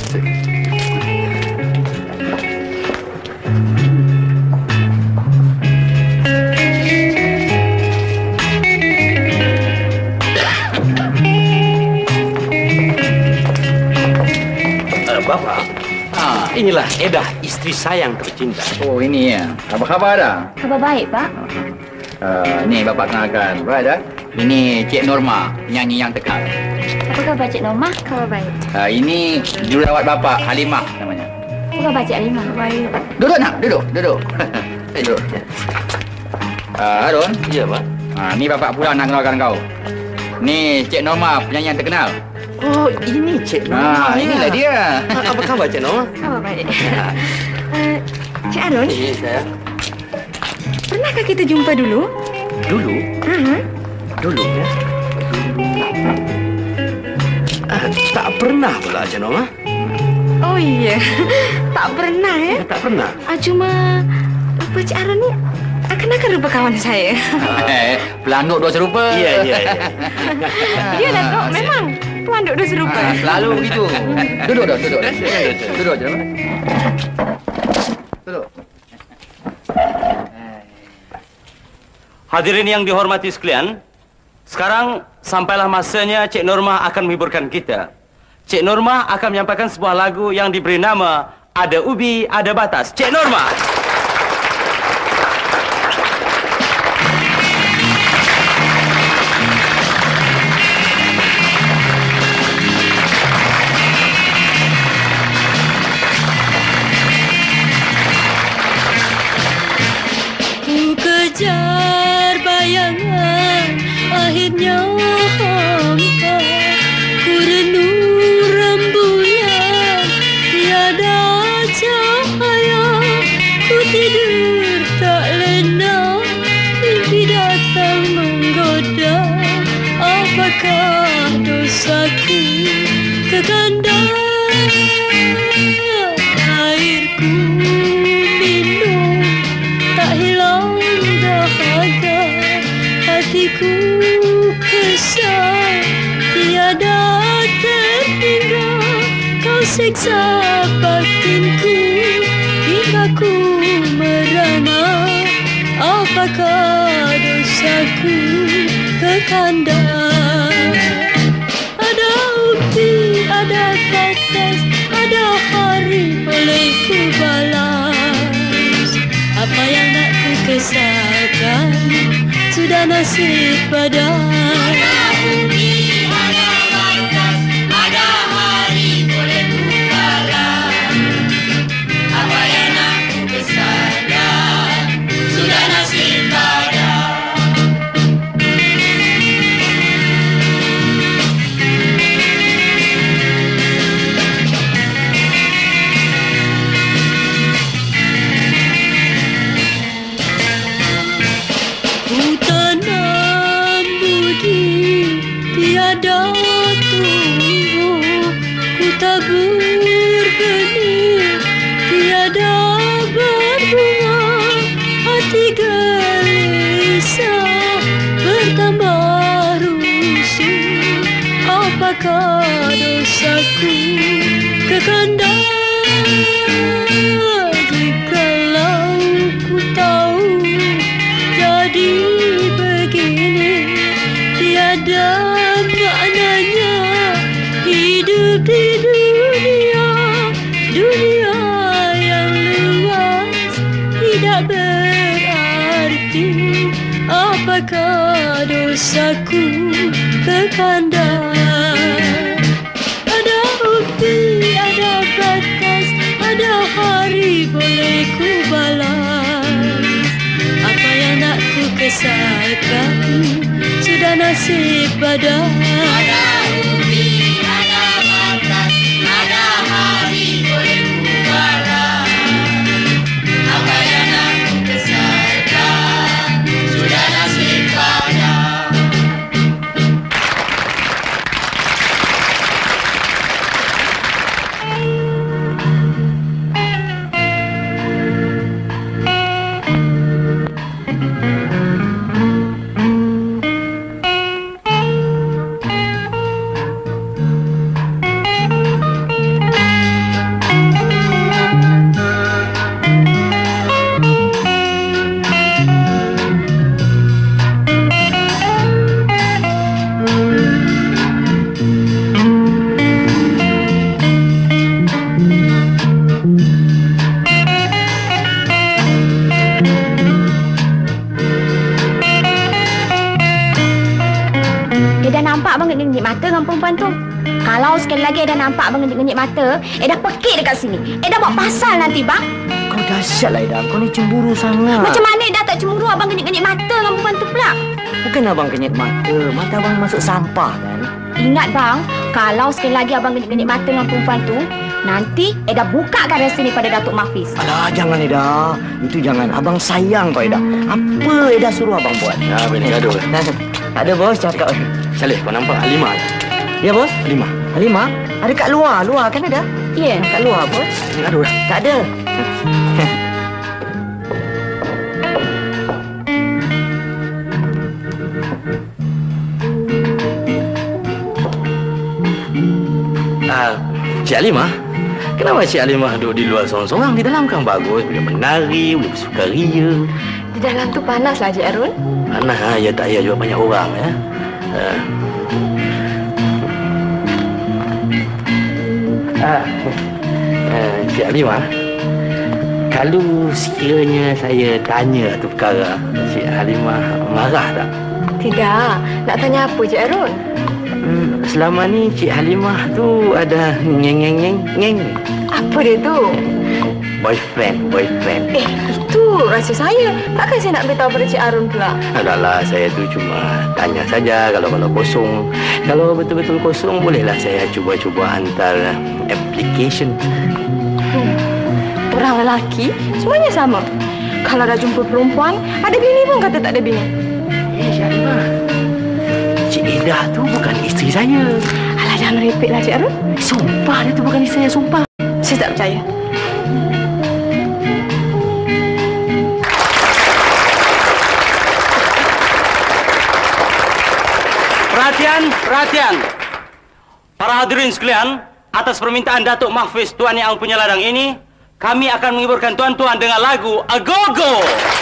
Bapak, ah, inilah Edah, istri saya yang tercinta. Oh, ini ya. Apa khabar dah? Khabar baik, Pak. Uh, ni Bapak kenalkan. Baik dah. Ini Cik Norma, penyanyi yang terkenal. Apa khabar Cik Norma? Khabar baik. Uh, ini jururawat Bapak, Halimah namanya. Apa khabar Cik Halimah? Baik. Duduk nak? Duduk, duduk. Eh, duduk. Uh, Harun? Ya, Pak. Uh, ni Bapak pula nak kenalkan kau. Ni Cik Norma, penyanyi yang terkenal. Oh, ini Cik Ah, Norma. inilah dia. Apa khabar Cik Norma? Khabar baik. uh, Cik Arun, Ya, saya. pernahkah kita jumpa dulu? Dulu? Ha? Dulu, ya? Ah, tak pernah pula, Cik Norma. Oh iya, tak pernah ya? Tak pernah. Ah, cuma rupa Cik Arun ni akan-akan rupa kawan saya. Eh, pelanduk dua serupa. Ya, ya, ya. Ya, Datuk, memang pelanduk dua serupa. Ah, selalu begitu. Duduk dah, duduk. Duduk je. Duduk. Hadirin yang dihormati sekalian, sekarang sampailah masanya Cik Norma akan menghiburkan kita. Cik Norma akan menyampaikan sebuah lagu yang diberi nama Ada Ubi, Ada Batas. Cik Norma. Ku kejar bayangan, akhirnya hampa. Ku renung rembulan, tiada cahaya. Ku tidur tak lena, mimpi datang menggoda. Apakah dosaku kekanda? Airku minum, tak hilang dahaga. Hatiku kesal, tiada ter Tersiksa batinku hingga ku merana. Apakah dosaku kekanda? Ada ubi, ada batas, ada hari boleh ku balas. Apa yang nak ku kesalkan sudah nasib pada. Ada ubi, ada batas, ada hari boleh ku balas. Apa yang nak ku kesalkan sudah nasib pada. Ku tanam budi tiada tumbuh, ku tabur benih tiada berbunga. Hati gelisah bertambah rusuh. Apakah dosaku kekanda? Jikalau ku tahu jadi begini, tiada maknanya hidup di dunia. Dunia yang luas tidak berarti. Apakah dosaku kekanda? Ada ubi, ada batas, ada hari boleh ku balas. Apa yang nak ku kesalkan sudah nasib pada. Ada ubi, ada batas, ada hari boleh ku balas. Apa yang nak ku kesalkan sudah nasib pada. Ngejik mata dengan perempuan tu. Kalau sekali lagi Eda nampak abang ngejik-ngejik mata, Eda pekik dekat sini. Eda buat pasal nanti, bang. Kau dahsyat lah, Eda. Kau ni cemburu sangat. Macam mana Eda tak cemburu abang ngejik-ngejik mata dengan perempuan tu pula? Bukan abang kenyit mata. Mata abang masuk sampah, kan? Ingat, bang. Kalau sekali lagi abang ngejik-ngejik mata dengan perempuan tu, nanti Eda bukakan rasa ni pada Datuk Mahfiz. Alah, jangan, Eda. Itu jangan. Abang sayang kau, Eda. Apa Eda suruh abang buat? Ya, bini gaduh. Tak ada, bos. Cakap. Saleh, kau nampak Halimah? Ya, bos. Halimah. Halimah? Ada kat luar. Luar kan ada? Ya. Kat luar, bos. Gaduh. Tak ada. Ah, Cik Halimah, kenapa Cik Halimah duduk di luar seorang-seorang? Di dalam kan bagus, boleh menari, boleh bersukaria. Di dalam tu panas lah, Cik Arun. Panas, ha? Ya tak payah juga banyak orang, ya. Ah. Ah. Ah, Cik Halimah, kalau sekiranya saya tanya tu perkara, Cik Halimah marah tak? Tidak. Nak tanya apa, Cik Arun? Hmm, selama ni Cik Halimah tu ada ngeng-ngeng-ngeng. Apa dia tu? Boyfriend, boyfriend. Eh, itu rahsia saya. Takkan saya nak beritahu pada Cik Arun pula? Adalah, saya tu cuma tanya saja kalau kalau kosong. Kalau betul-betul kosong, bolehlah saya cuba-cuba hantar application. Hmm. Orang lelaki semuanya sama. Kalau dah jumpa perempuan, ada bini pun kata tak ada bini. Eh, Syarifah, Cik Ida tu bukan isteri saya. Alah, jangan merepeklah, Cik Arun. Sumpah, dia tu bukan isteri saya, sumpah. Saya tak percaya. Perhatian, perhatian. Para hadirin sekalian, atas permintaan Datuk Mahfiz Tuan Yang punya ladang ini, kami akan menghiburkan tuan-tuan dengan lagu Agogo.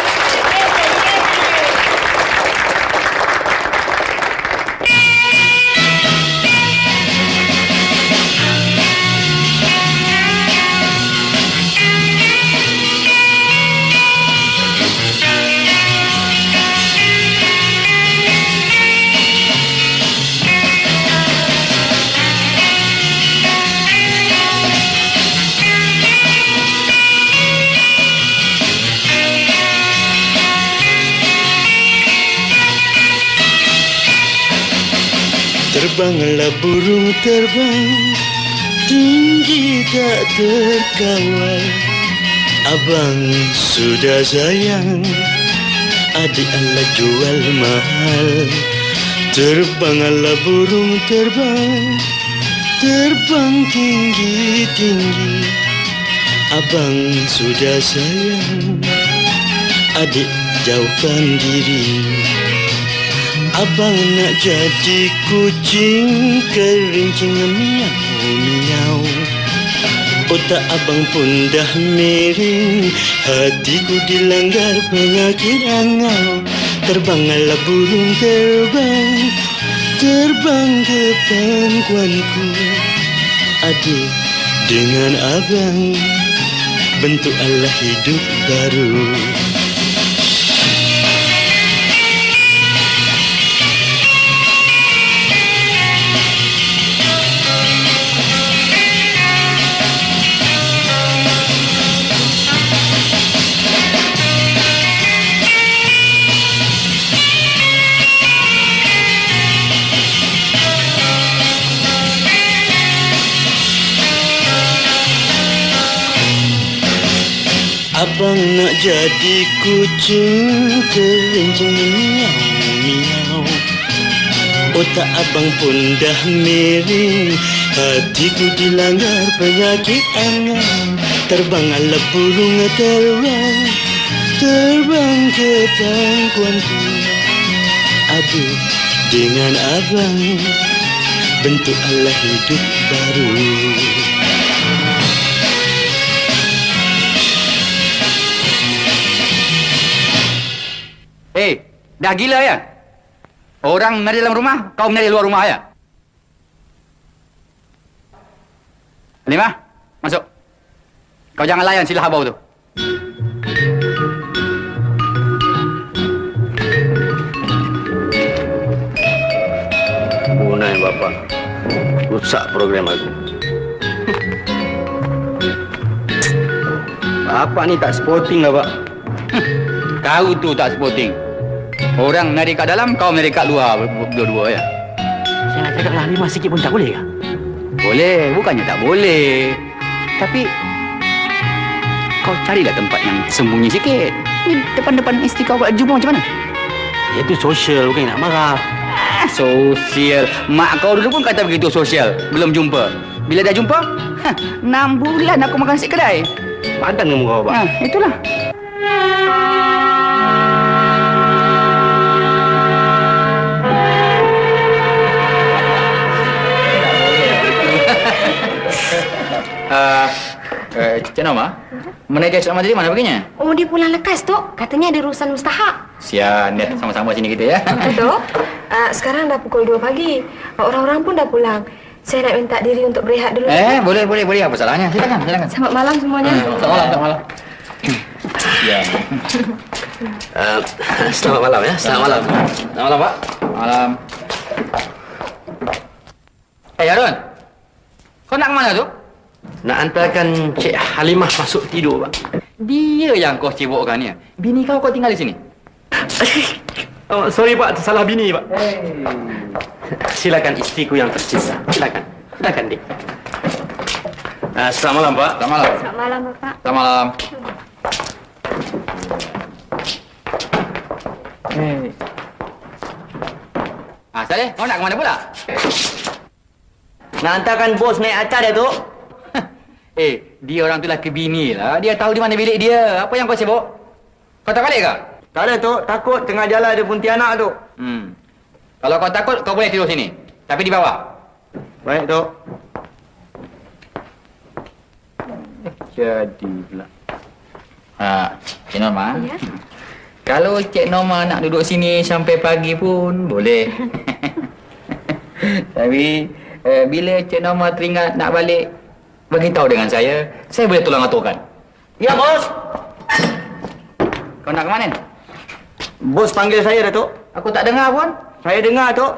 Terbanglah burung terbang, tinggi tak terkawal. Abang sudah sayang, adik Allah jual mahal. Terbanglah burung terbang, terbang tinggi-tinggi. Abang sudah sayang, adik jauhkan diri. Abang nak jadi kucing kerincing miau-miau. Otak abang pun dah miring, hatiku dilanggar penyakit angau. Terbanglah burung terbang, terbang ke pangkuanku. Adik dengan abang bentuk Allah hidup baru. Abang nak jadi kucing kerincing miau-miau. Otak abang pun dah miring, hatiku dilanggar penyakit angau. Terbanglah burung terbang, terbang ke pangkuanku. Adik dengan abang bentuk Allah hidup baru. Eh, dah gila ya? Orang menari dalam rumah, kau menari luar rumah ya? Halimah, masuk. Kau jangan layan si lahabau tu. Bunai bapak, rusak program aku. Bapak ni tak sporting lah pak. Kau tu tak sporting. Orang menari kat dalam, kau menari kat luar berdua-dua ya. Saya nak cakap Halimah sikit pun tak boleh ke? Boleh, bukannya tak boleh. Tapi kau carilah tempat yang sembunyi sikit. Ni depan-depan isteri kau buat jumpa macam mana? Itu sosial, bukan nak marah. Ah, sosial. Mak kau dulu pun kata begitu sosial. Belum jumpa. Bila dah jumpa, ha, enam bulan aku makan nasi kedai. Padan dengan muka bapak. Ha, itulah. Uh, uh, Cik Norma, manajer Cik Norma tadi mana perginya? Oh, dia pulang lekas, Tok. Katanya ada urusan mustahak. Sian, dia sama-sama sini kita ya. Tok, uh, sekarang dah pukul dua pagi. Orang-orang pun dah pulang. Saya nak minta diri untuk berehat dulu. Eh, boleh, boleh, boleh. Apa salahnya? Silakan, silakan. Selamat malam semuanya. Hmm, selamat malam, selamat malam. Ya. Uh, selamat malam ya. Selamat malam. Selamat malam, Pak. Malam. Eh, Harun. Kau nak ke mana tu? Nak hantarkan Cik Halimah masuk tidur, Pak. Dia yang kau sibukkan ya. Bini kau kau tinggal di sini. Oh, sorry, Pak. Tersalah bini, Pak. Hey. Silakan istriku yang tersisa. Silakan. Silakan, Dik. Uh, selamat malam, Pak. Selamat malam. Selamat malam, Bapak. Selamat malam. Hey. Ah, Saleh, kau nak ke mana pula? Nak hantarkan bos naik atas dia tu. Eh, dia orang tu lelaki bini lah. Dia tahu di mana bilik dia. Apa yang kau sibuk? Kau tak balik ke? Tak ada tu, takut tengah jalan ada Pontianak tu. Hmm. Kalau kau takut, kau boleh tidur sini. Tapi di bawah. Baik tu. jadi pula. Ha, Cik Norma. Ya. Kalau Cik Norma nak duduk sini sampai pagi pun boleh. Tapi eh, bila Cik Norma teringat nak balik, bagi tahu dengan saya, saya boleh tolong aturkan. Ya, bos. Kau nak ke mana? Bos panggil saya, Datuk. Aku tak dengar pun. Saya dengar, Datuk.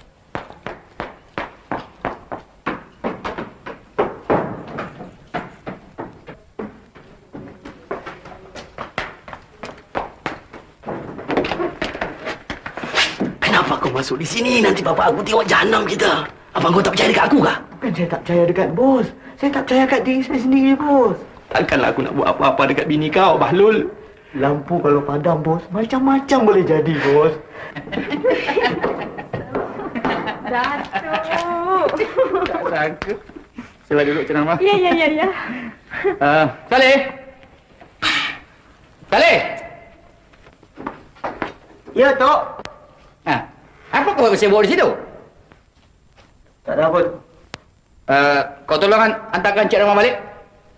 Kenapa kau masuk di sini? Nanti bapak aku tengok jahanam kita. Abang kau tak percaya dekat aku kah? Bukan saya tak percaya dekat bos. Saya tak percaya kat diri saya sendiri, bos. Takkanlah aku nak buat apa-apa dekat bini kau, Bahlul. Lampu kalau padam, bos, macam-macam boleh jadi, bos. Datuk. Tak sangka. Sila duduk, Cik Norma. Ya, ya, ya, ya. Uh, Saleh. Saleh. Ya, Tok. Ha, apa kau sibuk di situ? Tak ada apa. Uh, kau tolong hantarkan Cik Norma balik.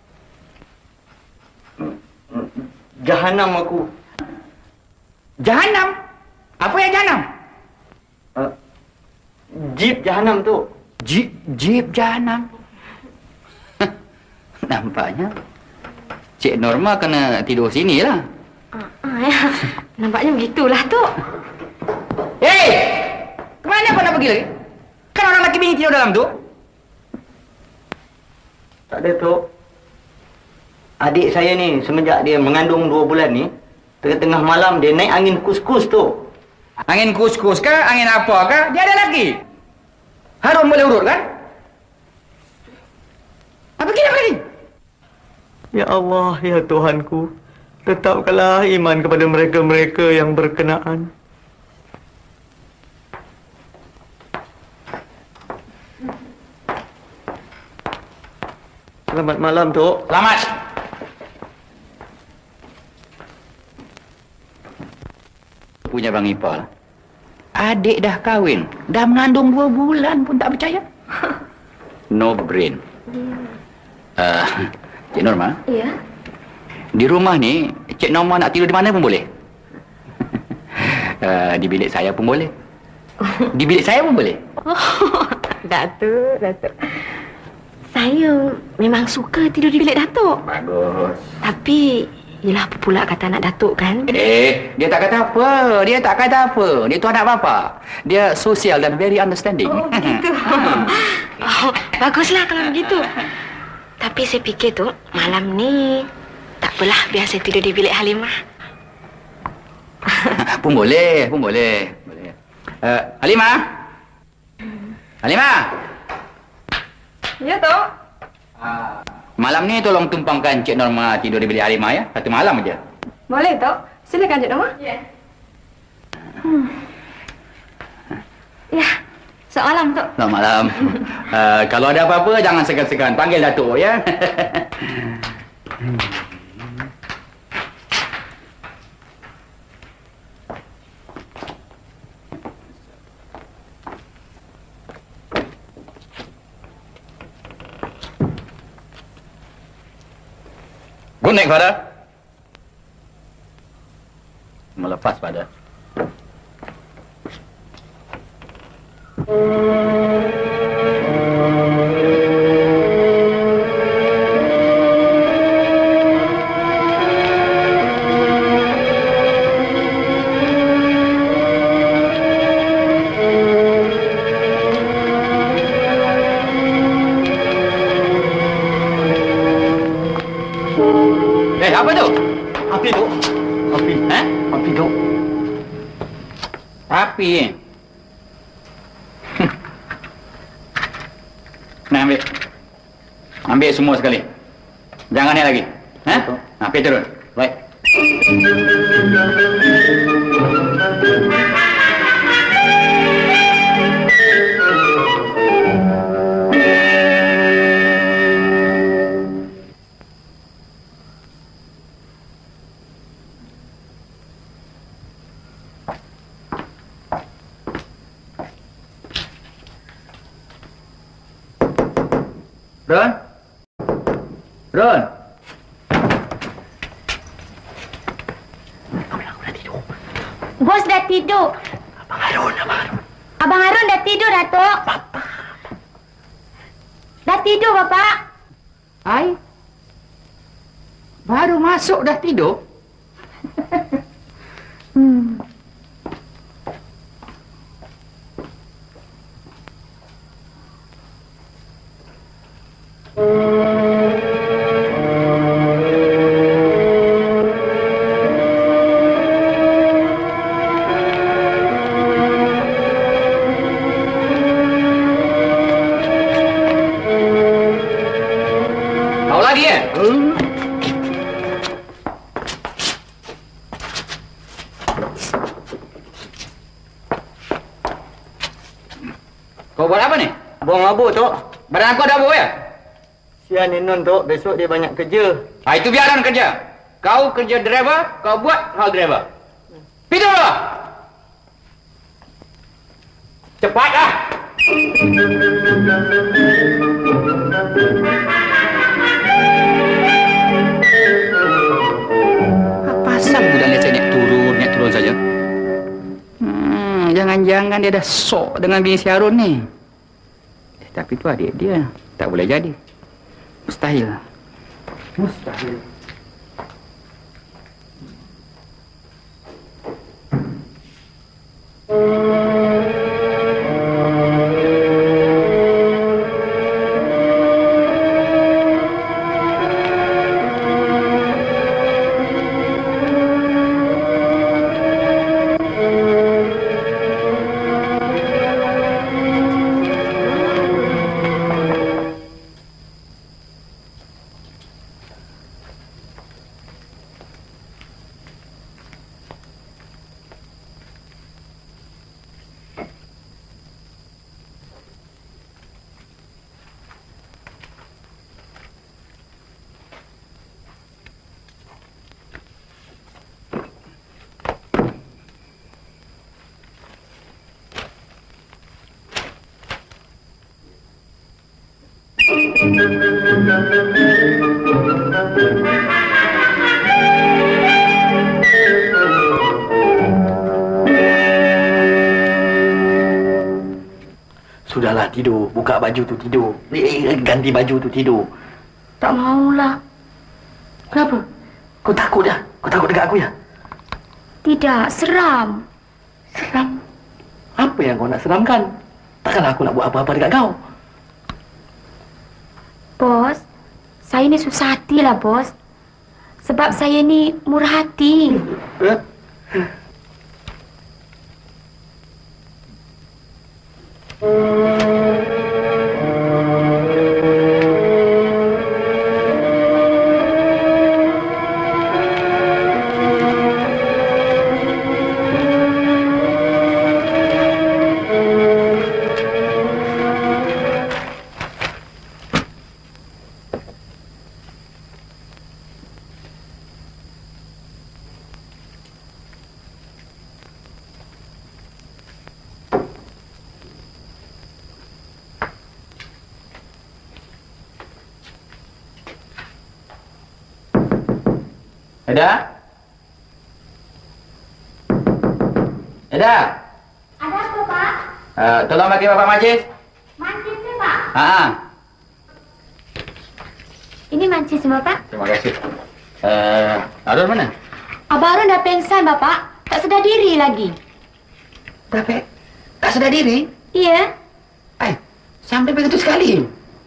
Jahanam aku. Jahanam? Apa yang jahanam? Uh, jeep jahanam tu. Jeep, jeep jahanam. Nampaknya Cik Norma kena tidur sini lah. Ah, ah, ya. Nampaknya begitulah, Tok. Hei! Kemana kau nak pergi lagi? Kan orang lelaki bini tidur dalam tu? Tak ada, Tok. Adik saya ni, semenjak dia mengandung dua bulan ni, tengah-tengah malam dia naik angin kus-kus tu. Angin kus-kus kah? Angin apa kah? Dia ada lagi. Harum boleh urut kan? Apa kira begini? Ya Allah, ya Tuhanku. Tetapkanlah iman kepada mereka-mereka yang berkenaan. Selamat malam, Tok. Selamat. Punya Bang Ipal. Adik dah kahwin. Dah mengandung dua bulan pun tak percaya. No brain. Uh, Cik Norma. Ya. Di rumah ni, Cik Norma nak tidur di mana pun boleh. uh, di bilik saya pun boleh. Di bilik saya pun boleh. Oh, Datuk, Datuk. Saya memang suka tidur di bilik Datuk. Bagus. Tapi, yelah apa pula kata anak Datuk kan? Eh, dia tak kata apa. Dia tak kata apa. Dia tu anak bapa. Dia sosial dan very understanding. Oh, begitu. Oh, baguslah kalau begitu. Tapi saya fikir tu, malam ni tak apalah, biar saya tidur di bilik Halimah. Pun boleh, pun boleh. Boleh. Uh, Halimah? Halimah? Ya, Tok. Uh, malam ni tolong tumpangkan Cik Norma tidur di bilik Halimah ya. Satu malam aja. Boleh, Tok. Silakan, Cik Norma. Ya. Hmm. Ya. Selamat malam, Tok. Selamat malam. uh, kalau ada apa-apa, jangan segan-segan. Panggil Datuk, ya. Good night, Father. Melepas, Father. Eh, apa tu? Api, Tok. Api. Eh? Api, Tok. Api, eh? Nah, ambil. Ambil semua sekali. Jangan ni lagi. Eh? Nah, pergi turun. Baik. Ron? Ron? Bos dah tidur. Abang Harun, Abang Harun. Abang Harun dah tidur, Datuk. Papa. Dah tidur, Bapak. Hai. Baru masuk dah tidur? Hmm. Kau lagi ya? Kau buat apa ni? Buang abu, Tok. Badan aku ada abu ya? Sian ni Non, Tok. Besok dia banyak kerja. Ah, itu biarkan kerja. Kau kerja driver, kau buat hal driver. Pergi dulu. Cepatlah. Apa asal budak lihat saya naik turun, naik turun saja? Hmm, jangan-jangan dia dah sok dengan bini si Harun ni. Eh, tapi tu adik dia. Tak boleh jadi. Mustahil. Mustahil. Sudahlah, tidur. Buka baju tu, tidur. Eh, ganti baju tu, tidur. Tak maulah. Kenapa? Kau takut dah? Kau takut dekat aku ya? Tidak, seram. Seram? Apa yang kau nak seramkan? Takkanlah aku nak buat apa-apa dekat kau. Bos, saya ni susah hatilah, Bos. Sebab saya ni murah hati. Eh? Eda? Eda? Ada apa, Pak? Uh, tolong bagi Bapak Majlis. Mancis ke, Pak? Haa. Ini mancis, Bapak. Terima kasih. Uh, Harun mana? Abang Harun dah pengsan, Bapak. Tak sedar diri lagi. Tapi, tak sedar diri? Iya. Eh, sampai begitu sekali.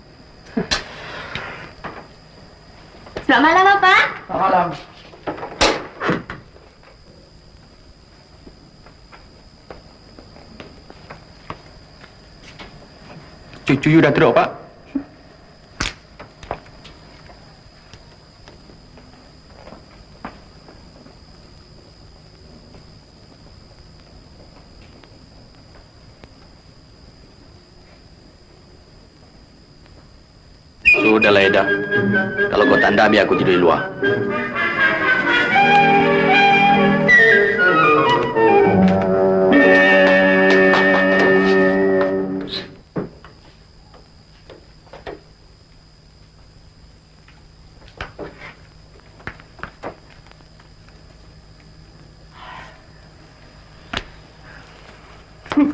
Selamat malam, Bapak. Selamat malam. Cucu you dah teruk, Pak. Sudahlah, Eda. Kalau kau tak nak, biar aku tidur di luar.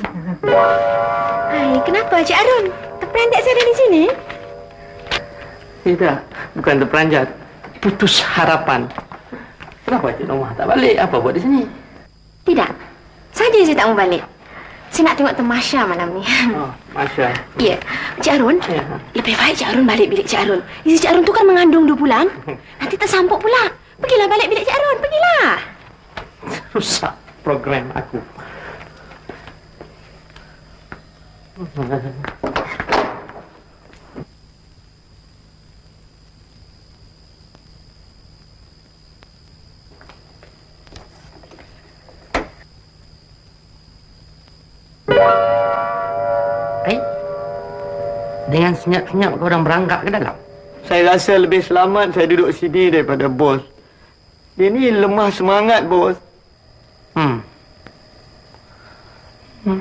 Hai, kenapa Cik Arun? Terperanjat saya ada di sini? Tidak, bukan terperanjat. Putus harapan. Kenapa Cik Norma tak balik? Apa buat di sini? Tidak. Saja saya tak mau balik. Saya nak tengok temasya malam ni. Oh, Masya. Ya, Cik Arun. Ya. Lebih baik Cik Arun balik bilik Cik Arun. Isteri Cik Arun tu kan mengandung dua bulan. Nanti tersampuk pula. Pergilah balik bilik Cik Arun. Pergilah. Rusak program aku. Eh? Dengan senyap-senyap kau orang berangkat ke dalam? Saya rasa lebih selamat saya duduk sini daripada bos. Dia ni lemah semangat, bos. Hmm. Hmm.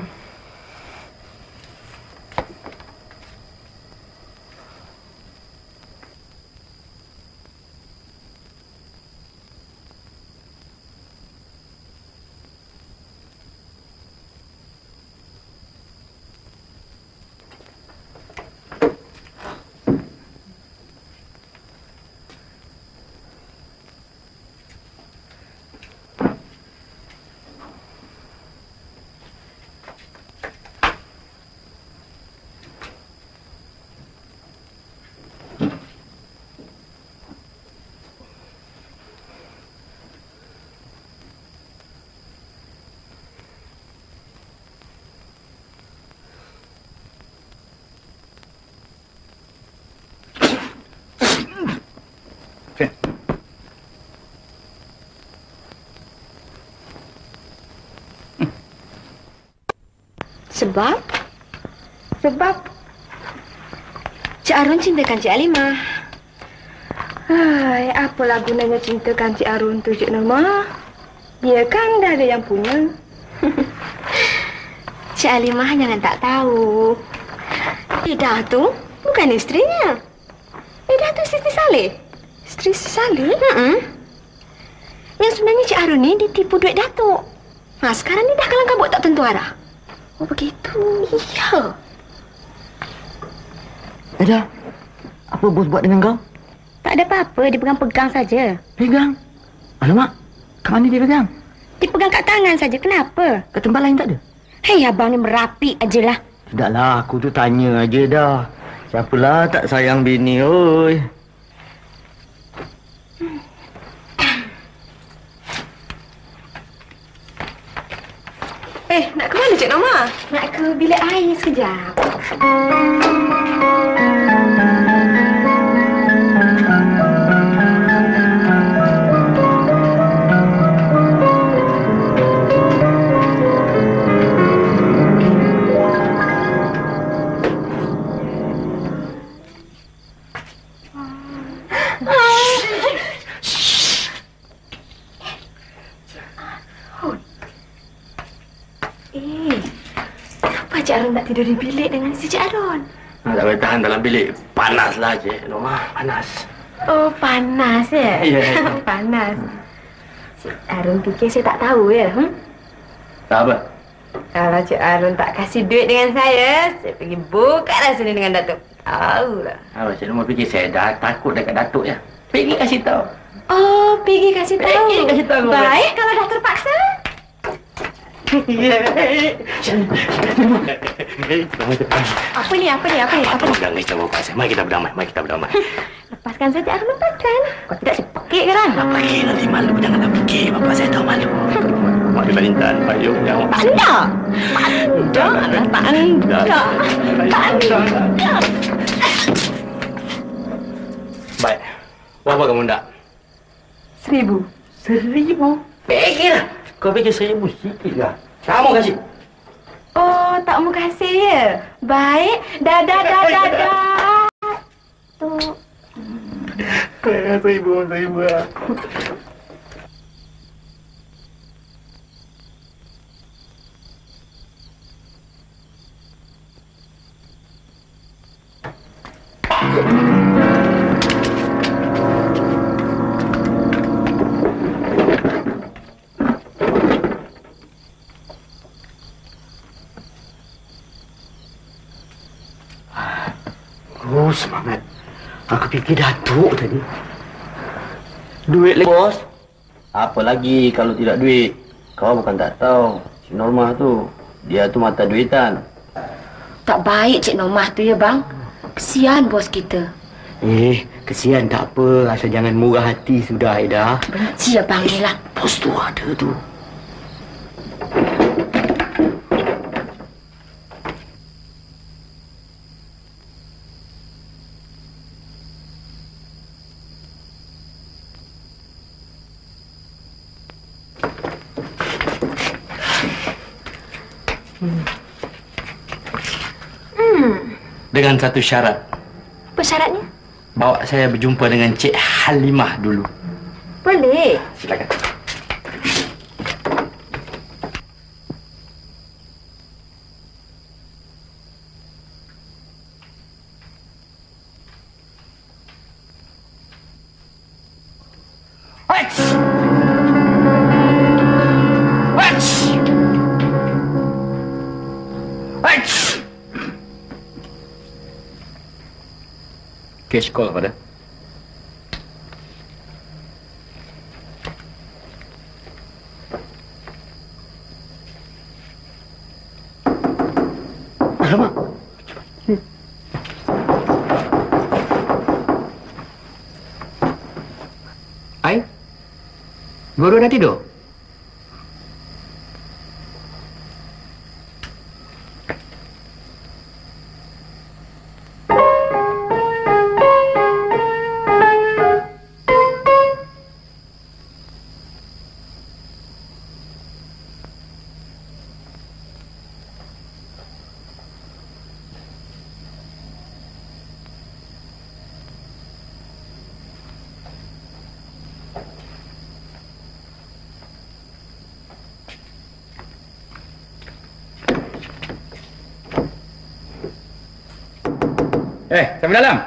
Sebab? Sebab Cik Arun cintakan Cik Alimah. Hai, apalah gunanya cintakan Cik Arun tu, Cik Norma? Dia kan dah ada yang punya. Cik Alimah jangan tak tahu. Ida tu bukan isterinya. Ida tu isteri Saleh. Isteri Saleh? Hmm. Yang sebenarnya Cik Arun ni ditipu duit Datuk. Ha, sekarang ni dah kalang kabut tak tentu arah. Oh, begitu. Iya. Ada. Apa bos buat dengan kau? Tak ada apa-apa. Dia pegang-pegang saja. Pegang? Alamak. Kat mana dia pegang? Dia pegang kat tangan saja. Kenapa? Kat tempat lain tak ada? Hei, abang ni merapik ajalah. Tidaklah. Aku tu tanya aja dah. Siapalah tak sayang bini, oi. Eh, nak ke mana Cik Norma? Nak ke bilik air sekejap. Cik Arun tak tidur di bilik dengan si Cik Arun? Ah, tak boleh tahan dalam bilik. Panaslah Cik Norma, panas. Oh, panas ya? Ya. ya. Panas. Cik Arun fikir saya tak tahu ya? Hmm? Tak apa. Kalau Cik Arun tak kasih duit dengan saya, saya pergi bukalah sini dengan Datuk. Tahulah. Apa Cik Norma fikir saya dah takut dekat Datuk ya? Pergi kasih tahu. Oh, pergi kasih tahu. Pergi kasih tahu. Baik, kalau dah terpaksa. Apa ni, apa ni, apa ni, apa ni? Jangan risau bapak saya. Mari kita berdamai, mari kita berdamai. Lepaskan saja, Arun lepaskan. Kau tidak saya pekik ke kan? Tak pergi, nanti malu. Janganlah pergi. Bapak saya tahu malu. Mak dia Intan, payung yang... Tak anda. Tak anda. Tak anda. Tak anda. Baik. Berapa kamu nak? Seribu. Seribu? Pergilah. Kau fikir seribu sikit lah. Kamu kasih. Oh, tak mau kasih ya? Baik. Dadah, dadah, dadah. Tu. Seribu, seribu lah. Oh, semangat. Aku fikir Datuk tadi. Duit lagi, bos. Apa lagi kalau tidak duit? Kau bukan tak tahu. Cik Normah tu, dia tu mata duitan. Tak baik Cik Normah tu ya bang. Kesian bos kita. Eh, kesian tak apa. Asal jangan murah hati sudah, Aida. Benci abang ni lah. Bos tu ada tu. Dengan satu syarat. Apa syaratnya? Bawa saya berjumpa dengan Cik Halimah dulu. Boleh. Silakan. Cash call pada. Alamak. Hmm. Ai? Guru dah tidur? Eh, siapa dalam?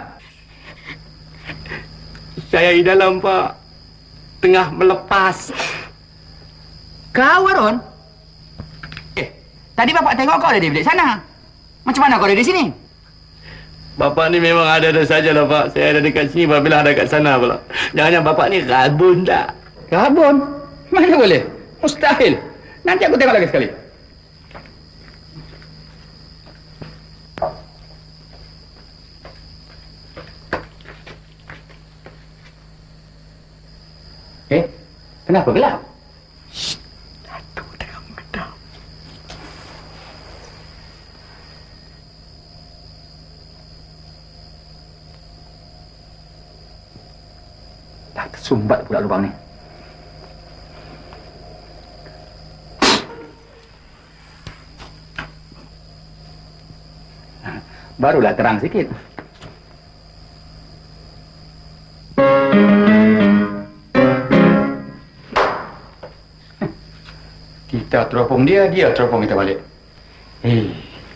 Saya di dalam, Pak. Tengah melepas. Kau, Arun? Eh, tadi bapak tengok kau ada di bilik sana. Macam mana kau ada di sini? Bapak ni memang ada-ada sajalah, Pak. Saya ada dekat sini, apabila ada kat sana pula. Jangan-jangan bapak ni rabun tak? Rabun? Mana boleh? Mustahil. Nanti aku tengok lagi sekali. Eh, kenapa gelap? Shh, Datuk tengah mengendap. Dah tersumbat pula lubang ni. Barulah terang sikit. Kita teropong dia, dia teropong kita balik. Eh.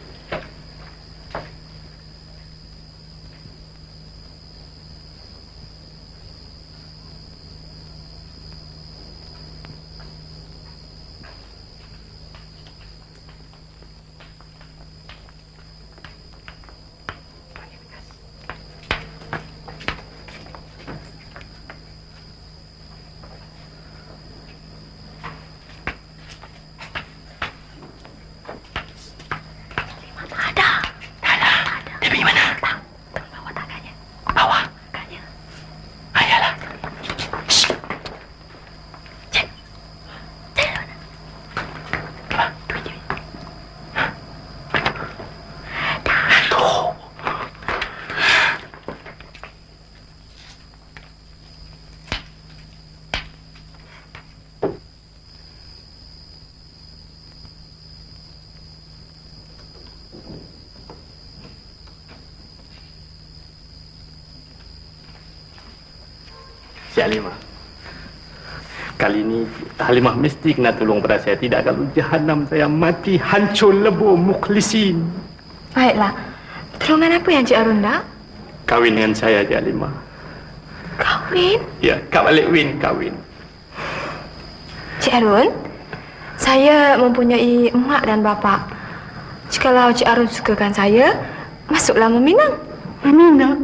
Cik Halimah, kali ini Halimah mesti kena tolong pada saya. Tidak, kalau jahanam saya mati hancur lebur mukhlisin. Baiklah. Tolongan apa yang Cik Arun nak? Kahwin dengan saya, Cik Halimah. Kahwin? Ya, Kak Balik Win kahwin. Cik Arun, saya mempunyai emak dan bapa. Jikalau Cik Arun sukakan saya, masuklah meminang. Mina.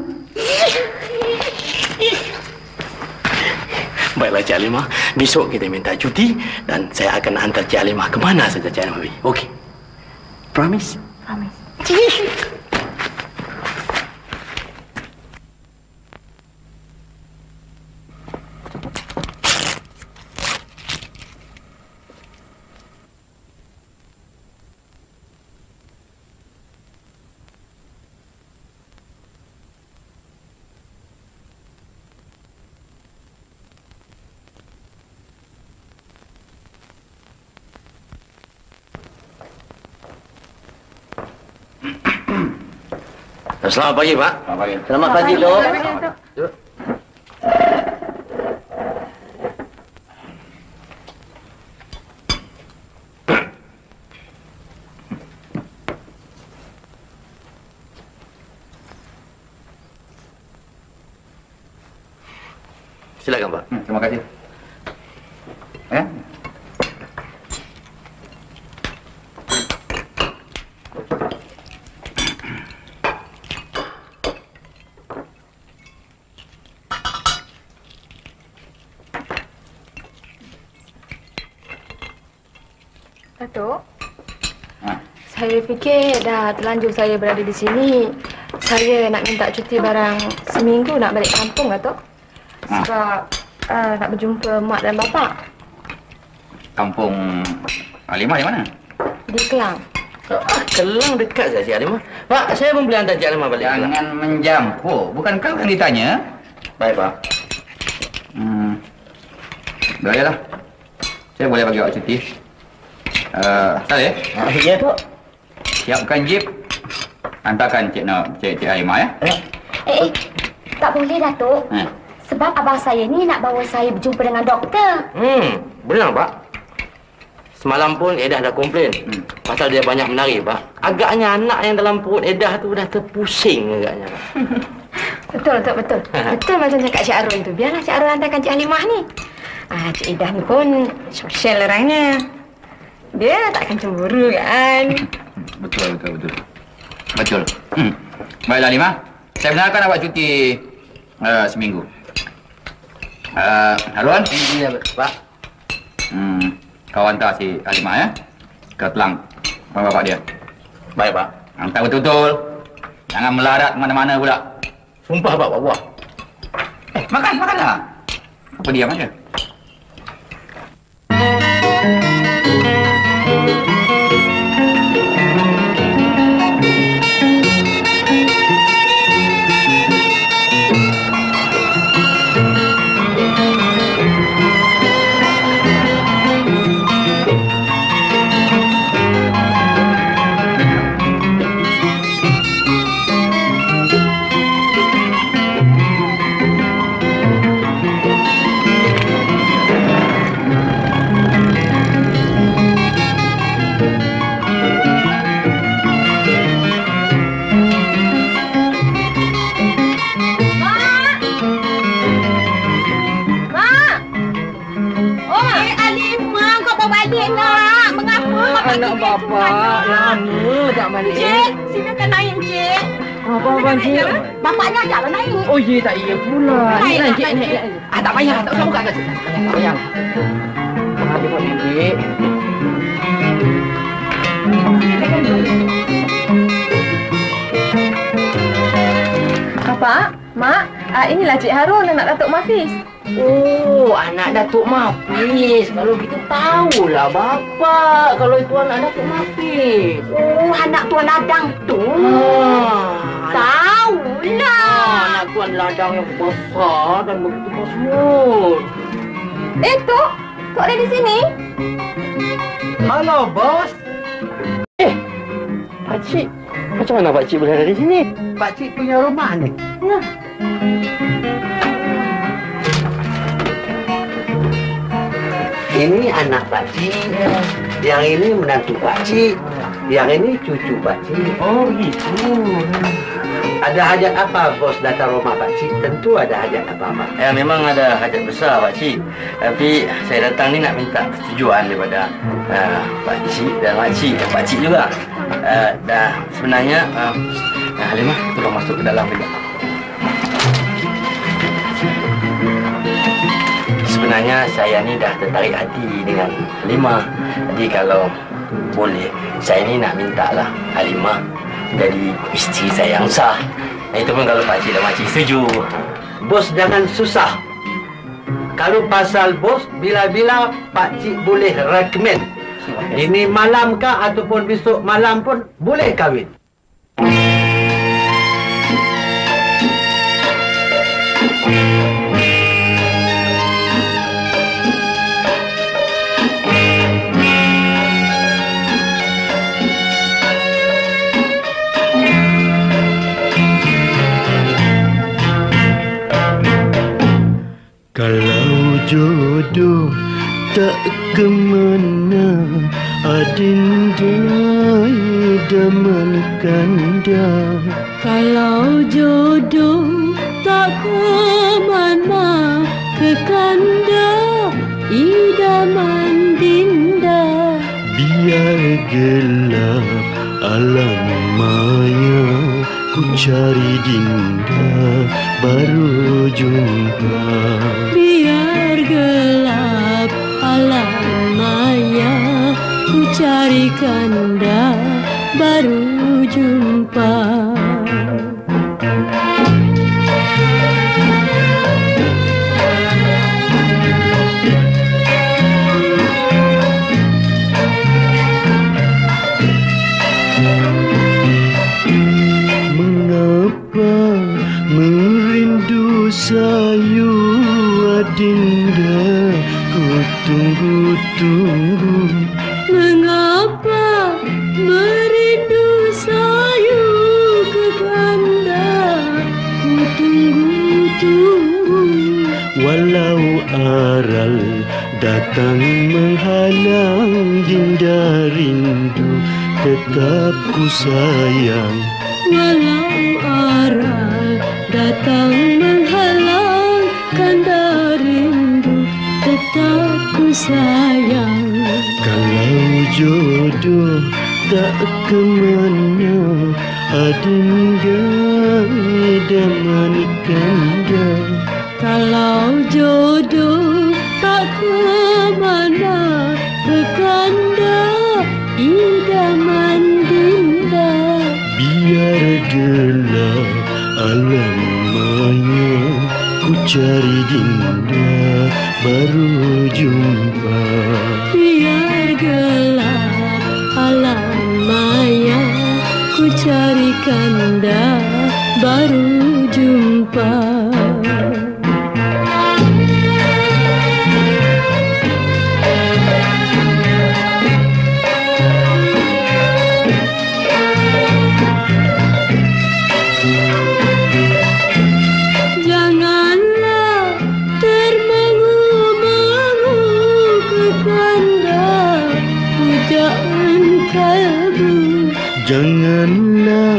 Baiklah Cik Halimah, besok kita minta cuti dan saya akan hantar Cik Halimah ke mana saja Cik Halimah. Okey? Promise? Promise. Selamat pagi, Pak. Selamat pagi. Selamat pagi, Dok. Duk. Silakan, Pak. Hmm, terima kasih. Ya? Datuk, Ha. saya fikir dah terlanjur saya berada di sini. Saya nak minta cuti barang seminggu nak balik kampung, Datuk. Ha. Sebab uh, nak berjumpa mak dan bapa Kampung Halimah di mana? di Kelang. Ah, Kelang dekat saja Cik Halimah. Pak, saya pun boleh hantar Cik Halimah balik. Jangan mencampur. Bukan kau yang ditanya. Baik, Pak. Hmm. Baiklah. Saya boleh bagi awak cuti. Uh, Saleh, Ya, Tok. siapkan jeep. Hantarkan Cik Noh, Cik, Cik Halimah ya. Eh, eh, tak boleh, Datuk. Ha. Sebab abang saya ni nak bawa saya berjumpa dengan doktor. Hmm, benar, Pak. Semalam pun Edah dah komplain. Hmm. Pasal dia banyak menari, Pak. Agaknya anak yang dalam perut Edah tu dah terpusing agaknya, Pak. Betul, betul, betul. Betul macam cakap Cik Arun tu. Biarlah Cik Arun hantarkan Cik Halimah ni. Ah, Cik Edah ni pun sosial orangnya. Dia takkan cemburu kan? Betul, betul, betul. Betul. Hmm. Baiklah, Halimah. Saya benarkan awak cuti uh, seminggu. Uh, Harun? Ya, Pak. Hmm. Kau hantar si Halimah ya. Ke Kelang. Sama bapak dia. Baik, Pak. Hantar betul-betul. Jangan melarat mana-mana pula. Sumpah, Pak, Pak Buah. Eh, makan, makanlah. Apa diam aja? Anak bapa yang lama tak balik. Cik, silakan naik, Cik. Apa-apa, Cik? Bapaknya ajaklah naik. Oh, ya tak iya pula. Naik, Naik, Cik. naik, Naik, Cik. naik. Ah, tak payah. Tak usah buka kat sini. Tak payah. Ah, dia buat naik, Cik. Bapak, Mak, ah, inilah Cik Harun, anak Datuk Mafiz. Oh, anak Datuk Mafiz. Kalau gitu tahulah Bapak. Kalau itu anak Datuk Mafiz. Oh, anak Tuan Ladang tu. Ah, Tahulah. anak Tuan Ladang yang besar dan begitu masmur. Eh, Tok. Tok ada di sini? Halo, bos. Eh, Pakcik. Macam mana Pakcik boleh ada di sini? Pakcik punya rumah ni. Nah. Ini anak pakcik, yang ini menantu pakcik, yang ini cucu pakcik. Oh gitu. Ada hajat apa bos datang rumah pakcik? Tentu ada hajat apa-apa. Ya, memang ada hajat besar Pakcik. Tapi saya datang ni nak minta persetujuan daripada uh, Pakcik dan Makcik dan Pakcik juga. Uh, dah sebenarnya uh, Nah, Halimah, tolong masuk ke dalam juga. Sebenarnya saya ni dah tertarik hati dengan Halimah. Jadi kalau boleh, saya ni nak minta lah Halimah jadi isteri saya yang sah. Itu pun kalau pakcik dan makcik setuju. Bos jangan susah. Kalau pasal bos, bila-bila pakcik boleh recommend. Ini malam kah ataupun besok malam pun boleh kahwin. Kalau jodoh tak kemana, adinda idaman kanda. Kalau jodoh tak kemana, ke kanda idaman dinda. Biar gelap alam maya, ku cari dinda baru jumpa. Biar gelap alam maya, ku cari kanda baru jumpa. Mengapa merindu sayu adinda, ku tunggu-tunggu. Mengapa merindu sayu ke kanda, ku tunggu-tunggu. Walau aral datang menghalang, dinda rindu tetap ku sayang. Walau aral datang menghalang, kanda rindu tetap ku sayang. Kalau jodoh tak kemana, adinda idaman kanda. Kalau jodoh tak kemana, ke kanda idaman dinda. Biar gelap alam maya, ku cari dinda baru jumpa. Biar gelap alam maya, ku cari kanda baru jumpa. Janganlah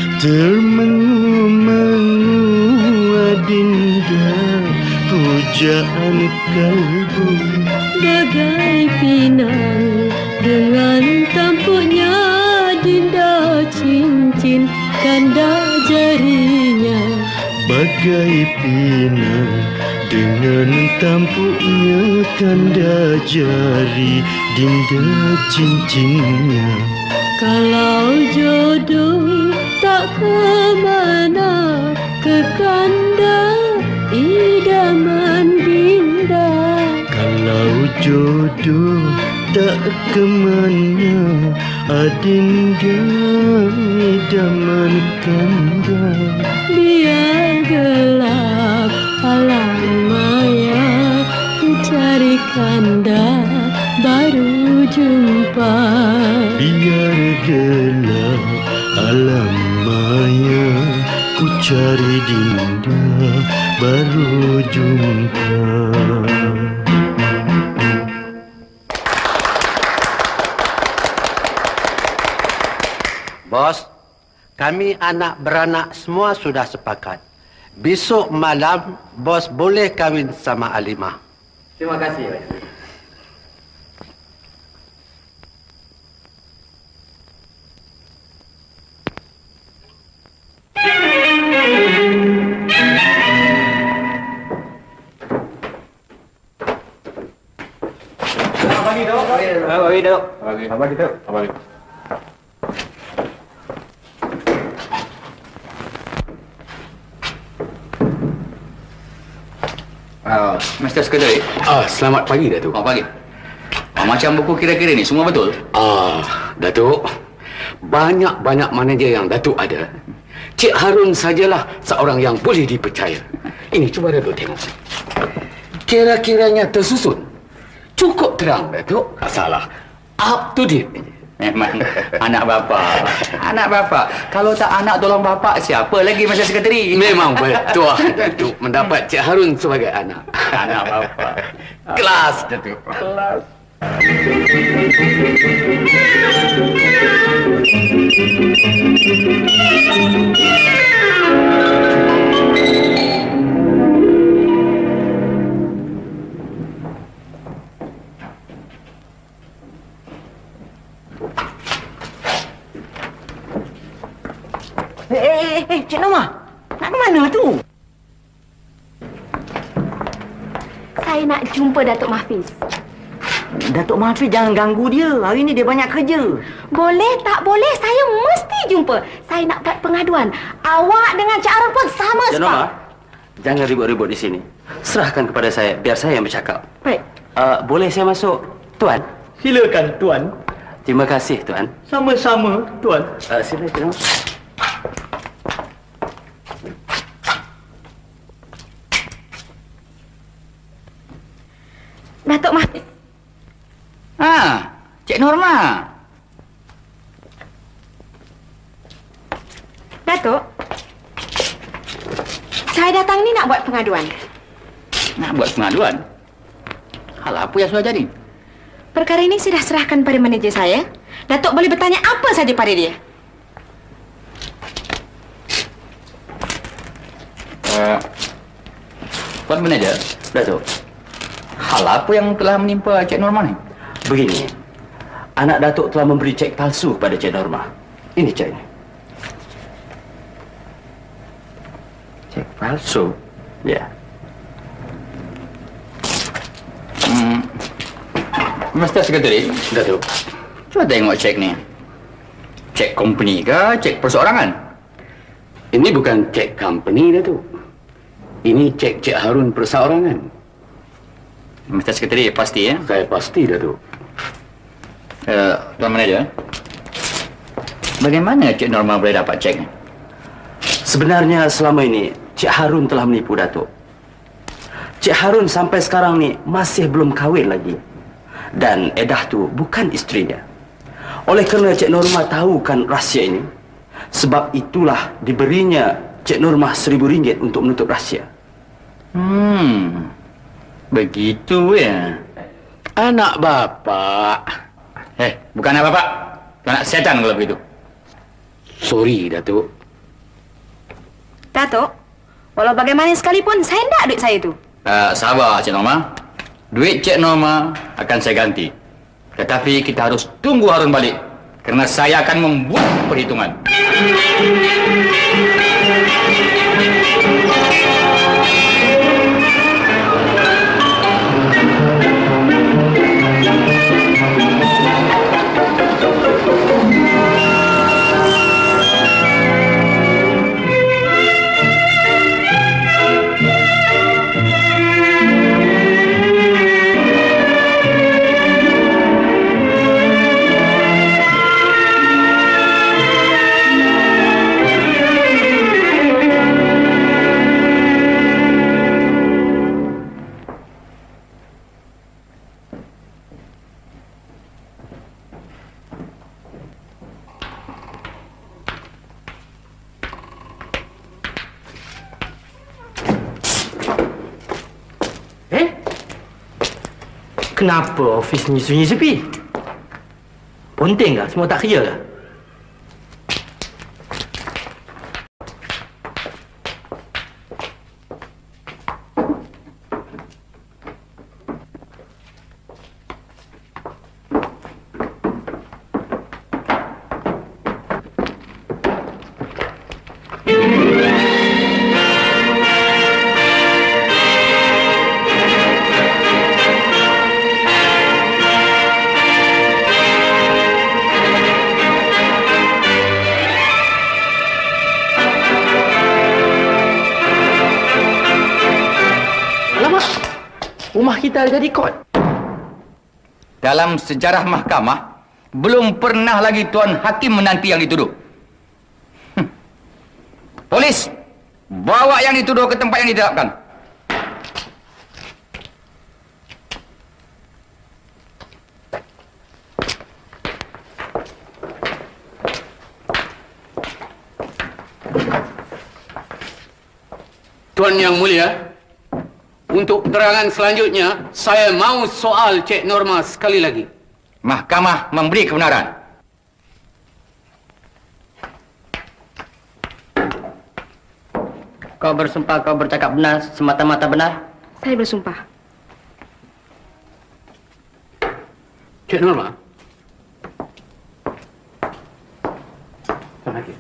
termengu-mengu adinda, pujaan kalbu. Bagai pinang dengan tampuknya, dinda cincin kanda jarinya. Bagai pinang dengan tampuknya, kanda jari dinda cincinnya. Kalau jodoh tak kemana, ke kanda idaman dinda. Kalau jodoh tak kemana, adinda idaman kanda. Biar gelap alam maya, ku cari kanda baru jumpa. Biar gelap alam maya, ku cari dinda baru jumpa. Bos, kami anak beranak semua sudah sepakat. Besok malam, bos boleh kahwin sama Halimah. Terima kasih. Bagi Datuk. Bagi. Bagi Datuk. Bagi. Uh, Mister Sekretari. Ah, selamat pagi, Datuk. Selamat pagi. Ah, macam buku kira-kira ni, semua betul? Ah, Datuk. Banyak-banyak manager yang Datuk ada. Cik Harun sajalah seorang yang boleh dipercaya. Ini, cuba Datuk tengok. Kira-kiranya tersusun. Cukup terang, Datuk. Tak salah. Up to date. Memang anak bapa. Anak bapa. Kalau tak anak tolong bapa, siapa lagi Mister Sekretari? Memang betul, Datuk. Mendapat Cik Harun sebagai anak. Anak bapa. Kelas, Datuk. Kelas. Eh, eh, eh, Cik Norma. Nak ke mana tu? Saya nak jumpa Datuk Mahfiz. Datuk Mahfiz jangan ganggu dia. Hari ni dia banyak kerja. Boleh tak boleh, saya mesti jumpa. Saya nak buat pengaduan. Awak dengan Cik Arun pun sama Cik Norma, jangan ribut-ribut di sini. Serahkan kepada saya, biar saya yang bercakap. Baik. Uh, boleh saya masuk, Tuan? Silakan, Tuan. Terima kasih, Tuan. Sama-sama, Tuan. Uh, silakan. Datuk Mahfiz. Ha, Cik Norma. Datuk, saya datang ni nak buat pengaduan. Nak buat pengaduan? Hal apa yang sudah jadi? Perkara ini sudah serahkan pada manager saya. Datuk boleh bertanya apa saja pada dia. Uh, Tuan Manager, Datuk. Hal apa yang telah menimpa Cik Norma ni? Begini, anak Datuk telah memberi cek palsu kepada Cik Norma. Ini ceknya. Cek palsu? Ya. Hmm. Mister Sekretari. Datuk. Cuba tengok cek ni. Cek company ke, cek perseorangan? Ini bukan cek company, Datuk. Ini cek Cik Harun perseorangan. Mister Sekretari, pasti ya? Saya pasti, Datuk. Uh, Tuan Manager, bagaimana Cik Norma boleh dapat cek ni? Sebenarnya selama ini, Cik Harun telah menipu Datuk. Cik Harun sampai sekarang ni masih belum kahwin lagi. Dan Edah tu bukan isterinya. Oleh kerana Cik Norma tahukan rahsia ini, sebab itulah diberinya Cik Norma seribu ringgit untuk menutup rahsia. Hmm, begitu ya? Anak bapa. Eh, bukan anak bapa. Anak setan kalau begitu. Sorry, Datuk. Datuk, walau bagaimana sekalipun, saya nak duit saya tu. Uh, sabar, Cik Norma. Duit Cik Norma akan saya ganti. Tetapi kita harus tunggu Harun balik. Kerana saya akan membuat perhitungan. Kenapa ofis ni sunyi sepi? Ponteng ke? Semua tak kerja ke? rumah kita jadi kot. Dalam sejarah mahkamah, belum pernah lagi Tuan Hakim menanti yang dituduh. Hm. Polis, bawa yang dituduh ke tempat yang ditetapkan. Tuan Yang Mulia, untuk keterangan selanjutnya, saya mau soal Cik Norma sekali lagi. Mahkamah memberi kebenaran. Kau bersumpah kau bercakap benar, semata-mata benar? Saya bersumpah. Cik Norma. Tuan Hakim.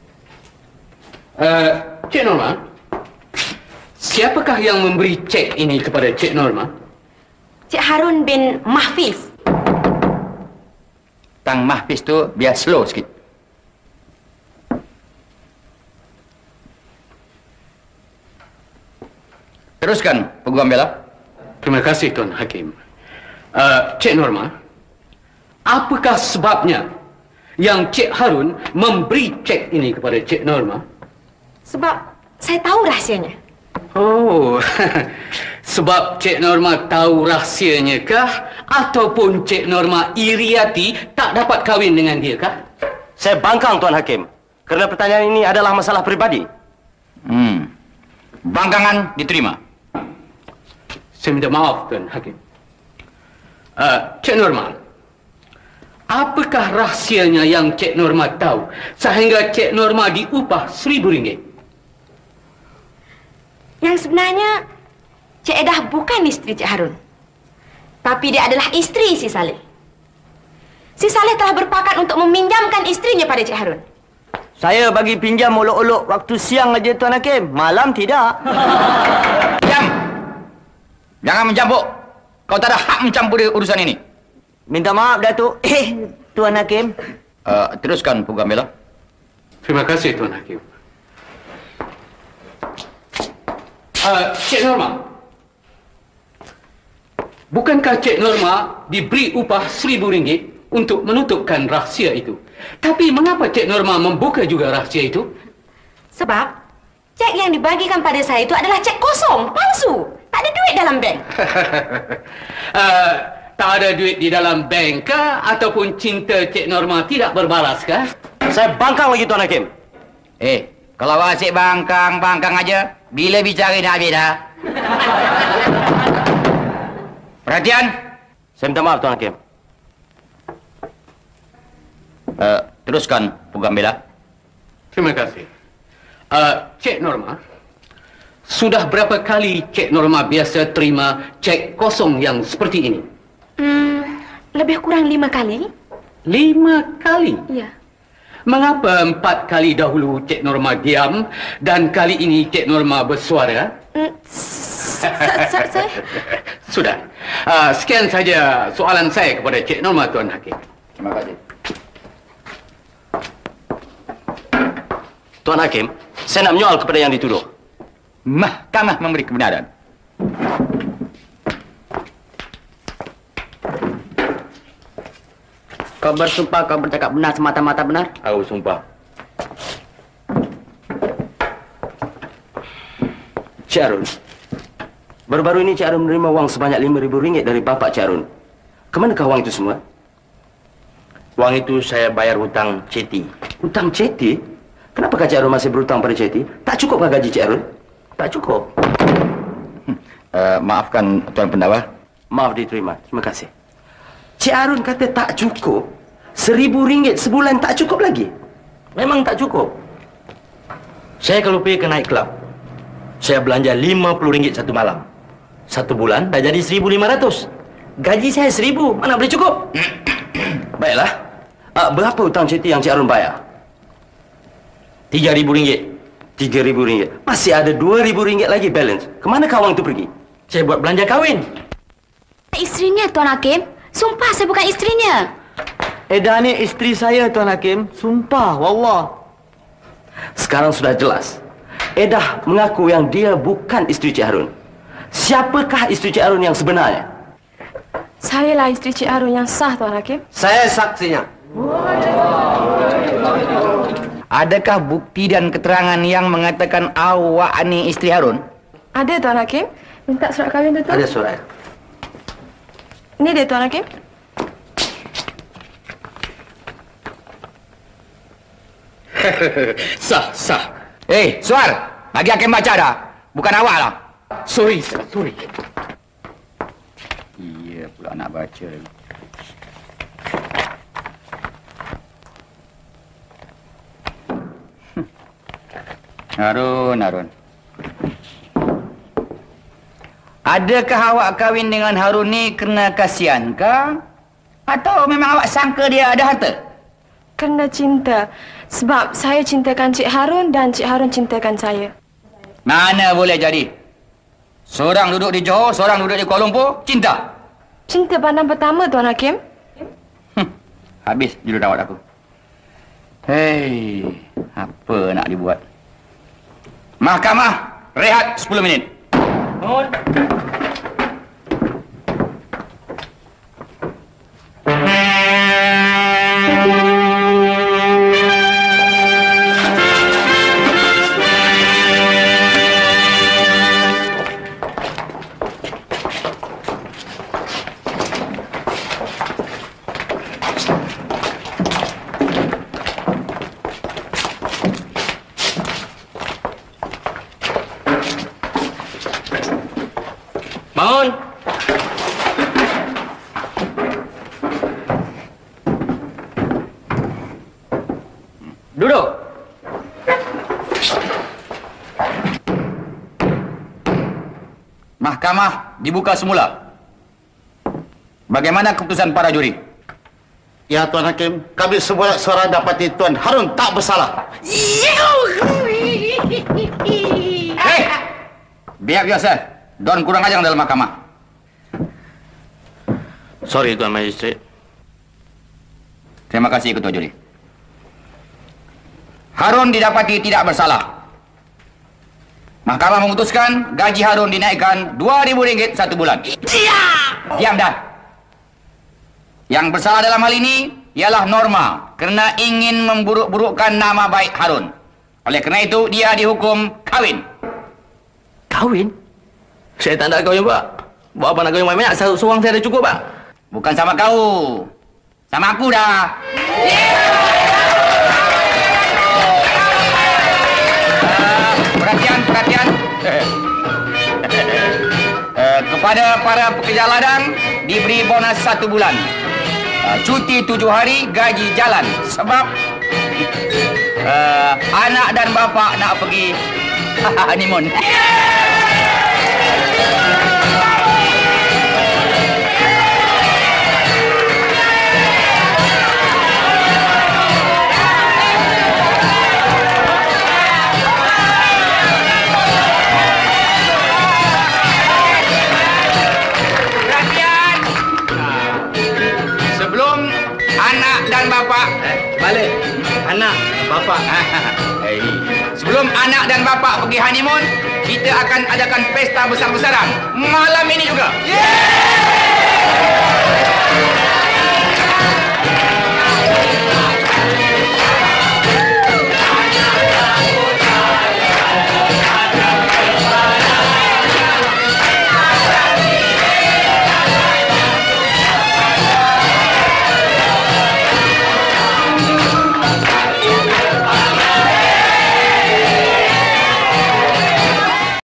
Uh, Cik Norma, siapakah yang memberi cek ini kepada Cik Norma? Cik Harun bin Mahfiz. Tang Mahfiz tu biar slow sikit. Teruskan, Peguam Bela. Terima kasih, Tuan Hakim. Uh, Cik Norma, apakah sebabnya yang Cik Harun memberi cek ini kepada Cik Norma? Sebab saya tahu rahsianya. Oh, sebab Cik Norma tahu rahsianya kah? Ataupun Cik Norma iri hati tak dapat kahwin dengan dia kah? Saya bangkang, Tuan Hakim. Kerana pertanyaan ini adalah masalah peribadi. Hmm. Bangkangan diterima. Saya minta maaf, Tuan Hakim. Uh, Cik Norma, apakah rahsianya yang Cik Norma tahu sehingga Cik Norma diupah seribu ringgit? Yang sebenarnya, Cik Edah bukan isteri Cik Harun. Tapi dia adalah isteri si Saleh. Si Saleh telah berpakat untuk meminjamkan istrinya pada Cik Harun. Saya bagi pinjam olok-olok waktu siang aja, Tuan Hakim. Malam tidak. Diam! Jangan mencampur. Kau tak ada hak mencampuri urusan ini. Minta maaf, Datuk. Eh, Tuan Hakim. Uh, teruskan, Peguam Bela. Terima kasih, Tuan Hakim. Uh, Cik Norma, bukankah Cik Norma diberi upah seribu ringgit untuk menutupkan rahsia itu? Tapi mengapa Cik Norma membuka juga rahsia itu? Sebab cek yang dibagikan pada saya itu adalah cek kosong, palsu. Tak ada duit dalam bank. uh, tak ada duit di dalam bank kah? Ataupun cinta Cik Norma tidak berbalas kah? Saya bangkang lagi, Tuan Hakim. Eh, kalau asyik bangkang, bangkang aja. Bila bicara nak habis dah. Perhatian. Saya minta maaf, Tuan Hakim. Uh, teruskan, Peguam Bela. Terima kasih. Uh, Cik Norma, sudah berapa kali Cik Norma biasa terima cek kosong yang seperti ini? Hmm, lebih kurang lima kali. Lima kali? Ya. Mengapa empat kali dahulu Cik Norma diam dan kali ini Cik Norma bersuara? Hmm, saya... Sudah. Uh, sekian saja soalan saya kepada Cik Norma, Tuan Hakim. Terima kasih. Tuan Hakim, saya nak menyoal kepada yang dituduh. Mahkamah memberi kebenaran. Kau bersumpah kau bercakap benar, semata-mata benar? Aku sumpah. Cik Harun, baru-baru ini Cik Harun menerima wang sebanyak lima ribu ringgit dari bapak Cik Harun. Kemanakah wang itu semua? Wang itu saya bayar hutang Ceti. Hutang Ceti? Kenapakah Cik Harun masih berhutang pada Ceti? Tak cukupkah gaji Cik Harun? Tak cukup. Uh, maafkan, Tuan Pendakwa. Maaf diterima. Terima kasih. Cik Harun kata tak cukup. Seribu ringgit sebulan tak cukup lagi. Memang tak cukup. Saya kalau pergi ke night club, saya belanja lima puluh ringgit satu malam. Satu bulan dah jadi seribu lima ratus. Gaji saya seribu. Mana boleh cukup? Baiklah. Uh, berapa hutang Ceti yang Cik Harun bayar? Tiga ribu ringgit. Tiga ribu ringgit. Masih ada dua ribu ringgit lagi balance. Kemana wang itu pergi? Saya buat belanja kahwin. Isterinya, Tuan Hakim. Sumpah saya bukan isterinya. Edah ni isteri saya, Tuan Hakim. Sumpah, wallah. Sekarang sudah jelas. Edah mengaku yang dia bukan isteri Cik Harun. siapakah isteri Cik Harun yang sebenarnya? Sayalah isteri Cik Harun yang sah, Tuan Hakim. Saya saksinya. Adakah bukti dan keterangan yang mengatakan awak ni isteri Harun? Ada, Tuan Hakim. Minta surat kahwin tu, Tuan. Ada surat. Ini dia, Tuan Hakim. Sah, sah. Eh, Suar, bagi Hakim baca dah. Bukan awak lah. Sorry, sir. Sorry. Iya pula nak baca lagi. Harun, Harun. Adakah awak kahwin dengan Harun ni kerana kasihan kah? Atau memang awak sangka dia ada harta? Kerana cinta. Sebab saya cintakan Cik Harun dan Cik Harun cintakan saya. Mana boleh jadi? Seorang duduk di Johor, seorang duduk di Kuala Lumpur, cinta. Cinta pandang pertama, Tuan Hakim. Hm, habis judul dawat aku. Hei, apa nak dibuat? Mahkamah, rehat sepuluh minit. Mohon. Bangun. Duduk. Mahkamah dibuka semula. Bagaimana keputusan para juri? Ya, Tuan Hakim. Kami semua suara dapati Tuan Harun tak bersalah. Hei! Behave yourself. Don kurang ajar dalam mahkamah. Sorry, Tuan Magistrate. Terima kasih, Ketua Juri. Harun didapati tidak bersalah. Mahkamah memutuskan gaji Harun dinaikkan dua ribu ringgit satu bulan. Diam dah. Yang bersalah dalam hal ini ialah Norma kerana ingin memburuk-burukkan nama baik Harun. Oleh kerana itu, dia dihukum kahwin. Kahwin? Saya tak nak kahwin, Pak. Buat apa nak kahwin banyak-banyak? Seorang saya dah cukup, Pak. Bukan sama kau. Sama aku dah. Uh, perhatian, perhatian. uh, kepada para pekerja ladang diberi bonus satu bulan. Uh, cuti tujuh hari, gaji jalan. Sebab uh, anak dan bapa nak pergi honeymoon. Balik. Anak, bapa. Hey. Sebelum anak dan bapa pergi honeymoon, kita akan adakan pesta besar-besaran. Malam ini juga. Yeah!